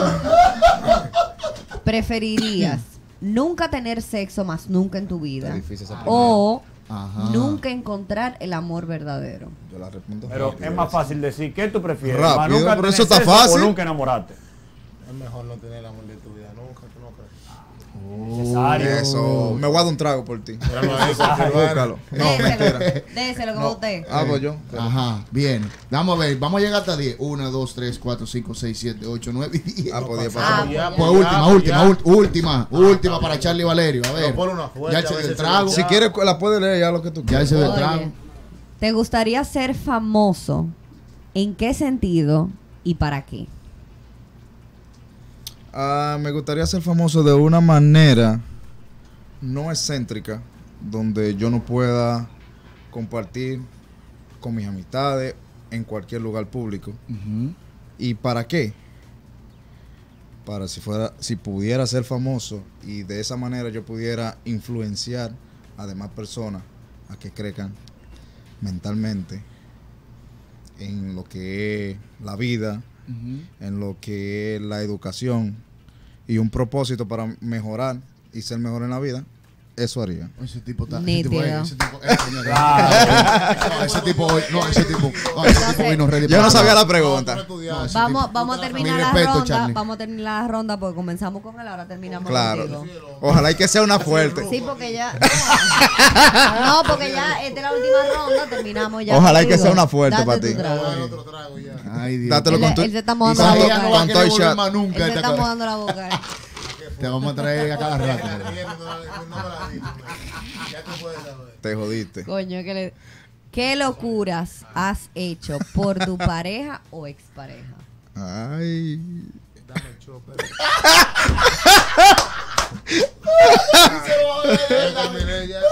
¿Preferirías nunca tener sexo más nunca en tu vida Está difícil esa o Ajá. nunca encontrar el amor verdadero? Yo la respondo. Pero rápido. es más fácil decir, ¿qué tú prefieres? Rápido, ¿Más nunca pero tener eso está sexo fácil. o nunca enamorarte? Es mejor no tener el amor de tu vida nunca, tú no crees. Necesario. Eso. Me voy a dar un trago por ti. Míralo ahí, Búscalo. No, mentira. Déselo, déselo como usted. Ah, pues yo. Ajá, bien. Vamos a ver, vamos a llegar hasta diez. uno, dos, tres, cuatro, cinco, seis, siete, ocho, nueve, diez. Ah, pues diez Ah, pasó. pues ya, ya. Pues ya, última, pues última, ya. ult- última, última para Charlie Valerio. A ver. No, por una fuerte, Ya a échate veces el se trago. le- Si quieres, la puedes leer ya lo que tú Ya quieras. ese del Oye, trago. ¿te gustaría ser famoso? ¿En qué sentido y para qué? Ah, me gustaría ser famoso de una manera no excéntrica, donde yo no pueda compartir con mis amistades, en cualquier lugar público. Ujú. ¿Y para qué? Para si fuera, si pudiera ser famoso y de esa manera yo pudiera influenciar a demás personas a que crezcan mentalmente en lo que es la vida, Ujú. en lo que es la educación y un propósito para mejorar y ser mejor en la vida, eso haría. Ese tipo está. Ese Nítido. tipo, eh, ese tipo, eh, señores. No, ese tipo hoy. No, ese tipo. No, ese tipo vino ready. Yo no para- sabía la No, pregunta. tú estudiaste. No, ese Vamos, tipo- vamos a terminar Mi la respeto, ronda. Charlie. Vamos a terminar la ronda porque comenzamos con él, ahora terminamos Claro. contigo. Ojalá y que sea una fuerte. Sí, porque ya. No, porque ya esta es la última ronda, terminamos ya. Ojalá y que contigo. sea una fuerte Date para tu ti. trago. Dale otro trago ya. Ay, Dios. Dátelo Él- con tu, él se está Y mojando la Sandía boca. no va a con querer todo volver shot. más Él nunca. se esta está cosa. mojando la boca. Te vamos a traer a cada rato. No me la dices, ya tú puedes saber. Te jodiste. Coño, que le... ¿Qué locuras has hecho por tu pareja o expareja? Ay. Dame el chopper. Ya terminé ya.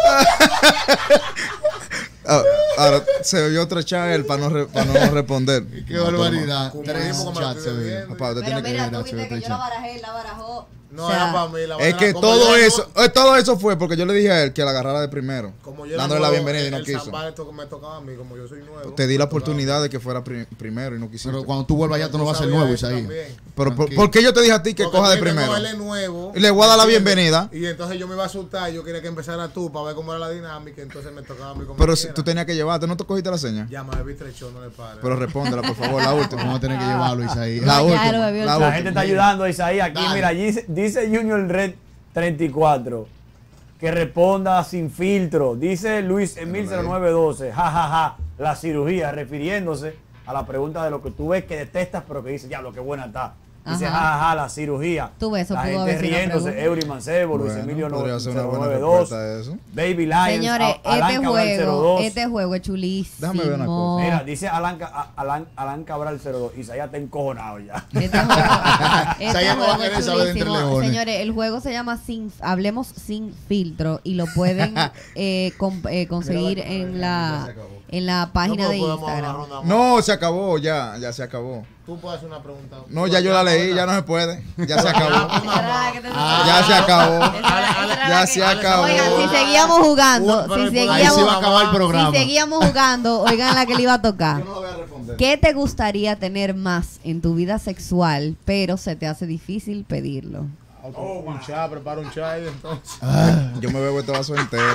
Ah, ahora se oyó otro chat para no, re- pa' no responder. Qué barbaridad. Cumplimos Tres como me chats lo se estoy ve. viendo. Papá, usted Pero tiene que mira, ver, tú Nacho, viste que otro yo la chat. barajé, la barajó. No O sea, era para mí. La Es bandera, que como todo yo eso, eh, todo eso fue porque yo le dije a él que la agarrara de primero, Como yo dándole era la nuevo, bienvenida y no el quiso. Zambal esto que me tocaba a mí, como yo soy nuevo. Te di la me tocaba. oportunidad de que fuera pri- primero y no quisiste. Pero cuando tú vuelvas allá, tú no vas a ser Sabía nuevo, eso Isaías. también. Pero ¿por, Tranquilo. por qué yo te dije a ti que Porque coja de tiene que primero? cogerle nuevo, Y le voy a dar la ¿me entiendes? bienvenida. Y entonces yo me iba a asustar, yo quería que empezara tú para ver cómo era la dinámica, entonces me tocaba a mí como Pero si quiera. tú tenías que llevarte, ¿no te cogiste la seña? Ya me vi trechó, no le pares. Pero respóndela, por favor, la última. Vamos a tener que llevarlo, Isaías. La Ya última. lo bebió el La chat. La última. gente está ayudando a Isaías aquí. Dale. Mira, allí dice, dice Junior Red treinta y cuatro. Que responda sin filtro. Dice Luis Emil cero nueve doce. Ja, ja, ja. La cirugía, refiriéndose a la pregunta de lo que tú ves que detestas, pero que dice, ya, lo que buena está. Dice, Ajá. ja, ja, ja, la cirugía. Tú ves, eso la pudo gente haber sido una riéndose. pregunta. Eury Mancebo, Luis Bueno, Emilio podría ser una cero buena nueve dos. respuesta a eso. Baby Lions. Señores, a- Alan este Cabral cero juego, dos. este juego es chulísimo. Déjame ver una cosa. Mira, dice Alan, Ca- a- Alan, Alan Cabral cero dos. Isaías está encojonado ya. Este juego, este Isaías no va a juego es querer saber de entre chulísimo. leones. Señores, el juego se llama sin, Hablemos Sin Filtro y lo pueden eh, com- eh, conseguir en la, en la página No, de pero podemos dar una Instagram. ronda más. No, se acabó ya, ya se acabó. Tú puedes hacer una pregunta. No, ya yo la leí, ya no se puede. Ya se acabó. Era que te- Ya se acabó. Esa era- esa era Ya la se que- acabó. Oigan, si seguíamos jugando, Uh, pero si ahí Ahí se va a seguíamos, acabar el programa. si seguíamos jugando, oigan la que le iba a tocar. Yo no la voy a responder. ¿Qué te gustaría tener más en tu vida sexual, pero se te hace difícil pedirlo? Un chá, prepara un chá y entonces. Yo me bebo este vaso entero.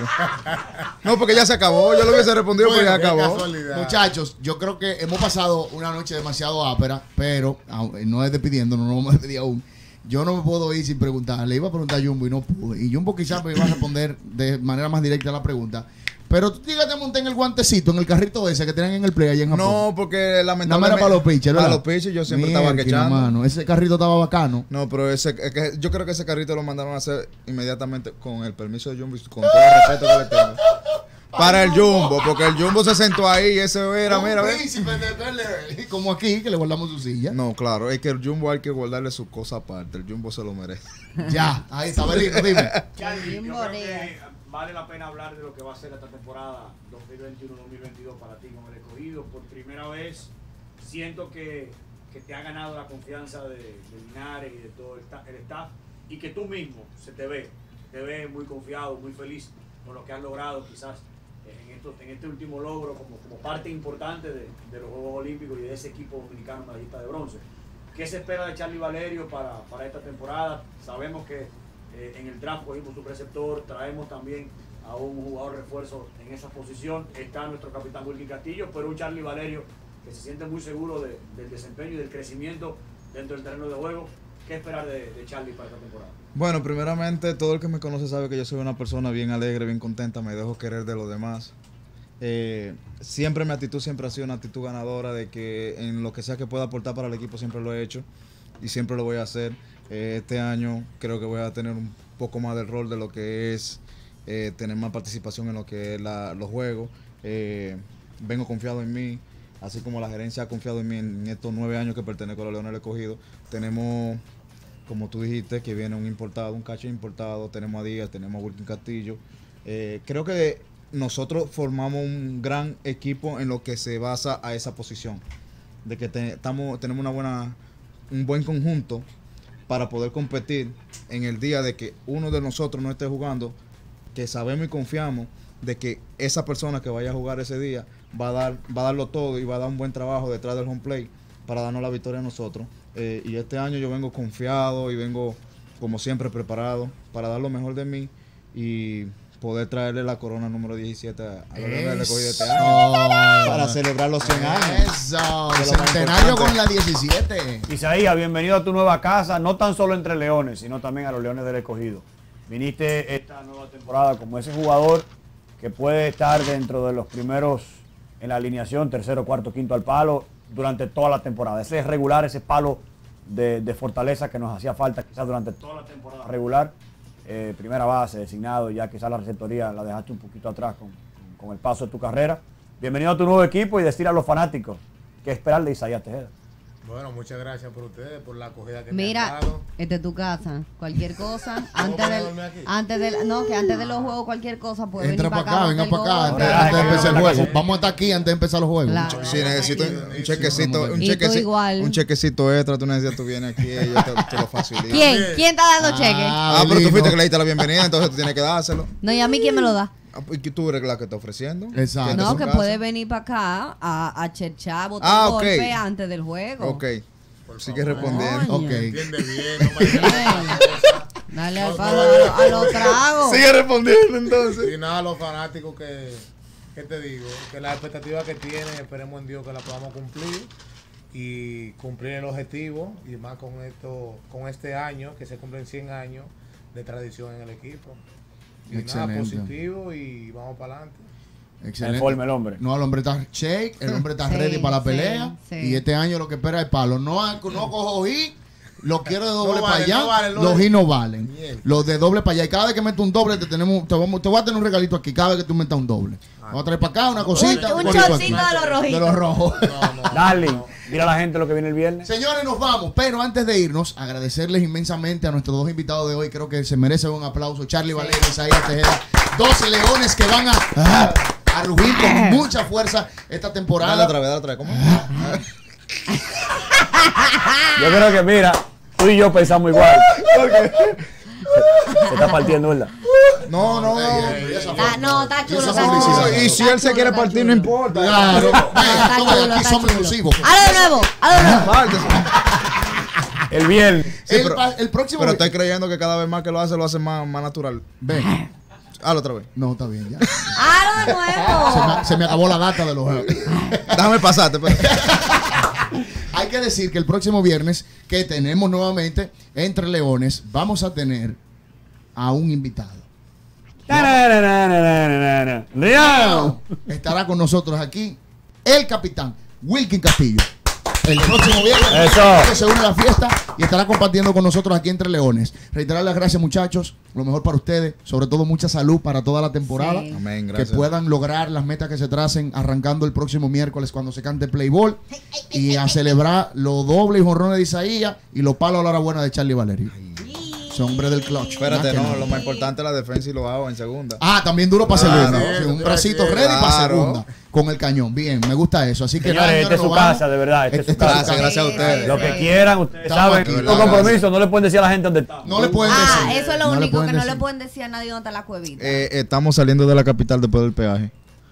No, porque ya se acabó. Yo lo hubiese respondido, pero ya Bueno, qué acabó. casualidad. Muchachos, yo creo que hemos pasado una noche demasiado ápera, pero aun- no es despidiendo, no nos vamos a despedir aún. Yo no me puedo ir sin preguntar. Le iba a preguntar a Jumbo y no pude. Y Jumbo quizás me iba a responder de manera más directa a la pregunta. Pero tú dígate, monté en el guantecito, en el carrito ese que tienen en el play allá en Japón. No, porque Nada más lamentablemente. era para los pitchers, Para ¿verdad? los pitchers yo siempre estaba Mierda, quechando. mano, ese carrito estaba bacano. No, pero ese, es que yo creo que ese carrito lo mandaron a hacer inmediatamente con el permiso de Jumbo y con todo el respeto que le tengo. Para el Jumbo, porque el Jumbo se sentó ahí y ese era, mira, Un ve. príncipe de Bel Air. Como aquí, que le guardamos su silla. No, claro, es que el Jumbo hay que guardarle su cosa aparte. El Jumbo se lo merece. Ya, ahí está, Belino, dime. Charlie, yo Bien creo bonea. que vale la pena hablar de lo que va a ser esta temporada dos mil veintiuno dos mil veintidós para ti con el escogido. Por primera vez siento que, que te ha ganado la confianza de, de Linares y de todo el, sta- el staff y que tú mismo se te ve, te ve muy confiado, muy feliz con lo que has logrado quizás en, estos, en este último logro como, como parte importante de, de los Juegos Olímpicos y de ese equipo dominicano medallista de bronce. ¿Qué se espera de Charlie Valerio para, para esta temporada? Sabemos que eh, en el draft cogimos su preceptor, traemos también a un jugador refuerzo en esa posición. Está nuestro capitán Wilkin Castillo, pero un Charlie Valerio que se siente muy seguro de, del desempeño y del crecimiento dentro del terreno de juego. ¿Qué esperar de, de Charlie para esta temporada? Bueno, primeramente, todo el que me conoce sabe que yo soy una persona bien alegre, bien contenta, me dejo querer de los demás. Eh, siempre mi actitud siempre ha sido una actitud ganadora de que en lo que sea que pueda aportar para el equipo siempre lo he hecho y siempre lo voy a hacer. Eh, este año creo que voy a tener un poco más del rol de lo que es eh, tener más participación en lo que es la, los juegos. Eh, vengo confiado en mí, así como la gerencia ha confiado en mí en estos nueve años que pertenezco a los Leones del Escogido. Tenemos, como tú dijiste, que viene un importado, un cacho importado. Tenemos a Díaz, tenemos a Wilkin Castillo. Eh, creo que nosotros formamos un gran equipo en lo que se basa a esa posición. De que te, estamos, tenemos una buena, un buen conjunto para poder competir en el día de que uno de nosotros no esté jugando, que sabemos y confiamos de que esa persona que vaya a jugar ese día va a dar, va a darlo todo y va a dar un buen trabajo detrás del home play para darnos la victoria a nosotros. Eh, y este año yo vengo confiado y vengo, como siempre, preparado para dar lo mejor de mí y poder traerle la corona número diecisiete a la Leones del Escogido este año para celebrar los cien años. Eso, centenario con la diecisiete. Isaías, bienvenido a tu nueva casa, no tan solo entre Leones, sino también a los Leones del Escogido. Viniste esta nueva temporada como ese jugador que puede estar dentro de los primeros en la alineación, tercero, cuarto, quinto al palo, durante toda la temporada. Ese es regular, ese palo de, de fortaleza que nos hacía falta quizás durante toda la temporada regular. Eh, primera base, designado, ya quizás la receptoría la dejaste un poquito atrás con, con, con el paso de tu carrera. Bienvenido a tu nuevo equipo y decir a los fanáticos qué esperar de Isaías Tejeda. Bueno, muchas gracias por ustedes, por la acogida que Mira, me han dado. esta es tu casa. Cualquier cosa, antes ¿Puedo del, dormir aquí? antes del, no, que antes de los juegos, cualquier cosa puede Entra venir para acá, venga monta el para acá, golpe. antes, antes de Ay, empezar el qué juego. bueno. Vamos a estar aquí antes de empezar los juegos. Claro. Si necesito un, un chequecito, un Y tú chequecito, igual. un chequecito extra, tú necesitas, tú vienes aquí y yo te, te lo facilito. ¿Quién? ¿Quién está dando cheque? Ah, pero tú fuiste que le diste la bienvenida, entonces tú tienes que dárselo. No, y a mí quién me lo da. Ah, pues, ¿y tú eres la que está ofreciendo? Exacto. ¿Quién te No, su que casa? puede venir para acá a, a cherchar, botar Ah, un ok. golpe antes del juego. Ok, Por sigue favor. respondiendo. Ok. Entiende bien, no me digas esas cosas. Dale al No, palo no, a, lo- a los tragos. Sigue respondiendo entonces. Y nada, los fanáticos que, que te digo, que las expectativas que tienen, esperemos en Dios que las podamos cumplir y cumplir el objetivo, y más con esto, con este año, que se cumplen cien años de tradición en el equipo. Y Excelente. nada, positivo y vamos para adelante. Excelente. Informe el hombre. No, el hombre está shake, el hombre está Sí, ready para la sí, pelea. sí. Y este año lo que espera es palo. No, ha- no cojo hit, lo quiero de doble No para vale, allá. no vale, no los vale. hit no valen. Mierda. Los de doble para allá. Y cada vez que meto un doble, te tenemos, te, vamos, te voy a tener un regalito aquí. Cada vez que tú metas un doble. Vamos a traer para acá una cosita. Un, un bonito chorcito aquí. de los rojitos. De los rojos. No, no, Darling, no. mira a la gente lo que viene el viernes. Señores, nos vamos, pero antes de irnos, agradecerles inmensamente a nuestros dos invitados de hoy. Creo que se merece un aplauso. Charlie Valera y Isaías Tejeda. Dos leones que van a, a, a rugir con mucha fuerza esta Dale temporada. otra vez, dale otra vez. ¿Cómo? Yo creo que, mira, tú y yo pensamos igual. Se está partiendo, ¿verdad? No, no, no. Ah, no, está chulo. esa Está publicidad. chulo, Y si está él se chulo, quiere está partir, chulo. no importa. Claro. Está Ven, chulo, aquí está somos chulo. inclusivos. Hazlo de nuevo, hazlo de nuevo. Aparte, sí. El viernes. Sí, el, pero- pa- el próximo. Pero estoy creyendo que cada vez más que lo hace, lo hace más, más natural. Ven. Hazlo otra vez. No, está bien ya. Hazlo de Se nuevo. me, se me acabó la data de los juegos. Déjame pasarte, pero. Hay que decir que el próximo viernes, que tenemos nuevamente Entre Leones, vamos a tener a un invitado. Riao. Estará con nosotros aquí el capitán Wilkin Castillo. El próximo viernes Eso. que se une a la fiesta y estará compartiendo con nosotros aquí Entre Leones. Reiterar las gracias, muchachos. Lo mejor para ustedes. Sobre todo, mucha salud para toda la temporada. Sí. Amén, Que gracias. puedan lograr las metas que se tracen arrancando el próximo miércoles cuando se cante Play Ball. Y a celebrar los dobles y jonrones de Isaías y los palos a la hora buena de Charlie Valerio. Ese hombre del clutch. Espérate, Más que no, nada. lo más importante es la defensa y lo hago en segunda. Ah, también duro para Claro. segunda. Sí, un bracito ready para Claro. segunda. Con el cañón. Bien, me gusta eso. Así que Señores, nada, esta es su nos vamos. casa, de verdad. Esta es su Esta es su casa. Gracias, gracias a ustedes. Lo que quieran, ustedes Estamos saben. aquí, Con ¿verdad? compromiso, no le pueden decir a la gente dónde está. No le pueden Ah, decir. eso es lo No le único pueden que no decir. le pueden decir a nadie dónde está la cuevita. Eh, estamos saliendo de la capital después del peaje.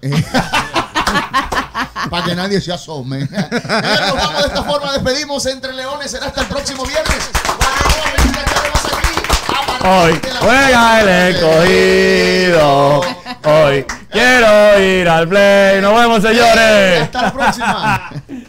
Para que nadie se asome. Señores, nos vamos de esta forma. Despedimos Entre Leones. Será hasta el próximo viernes. Nuevamente estaremos aquí a Hoy partir de la- juega el escogido. Hoy quiero ir al play. Nos vemos, señores. Hasta la próxima.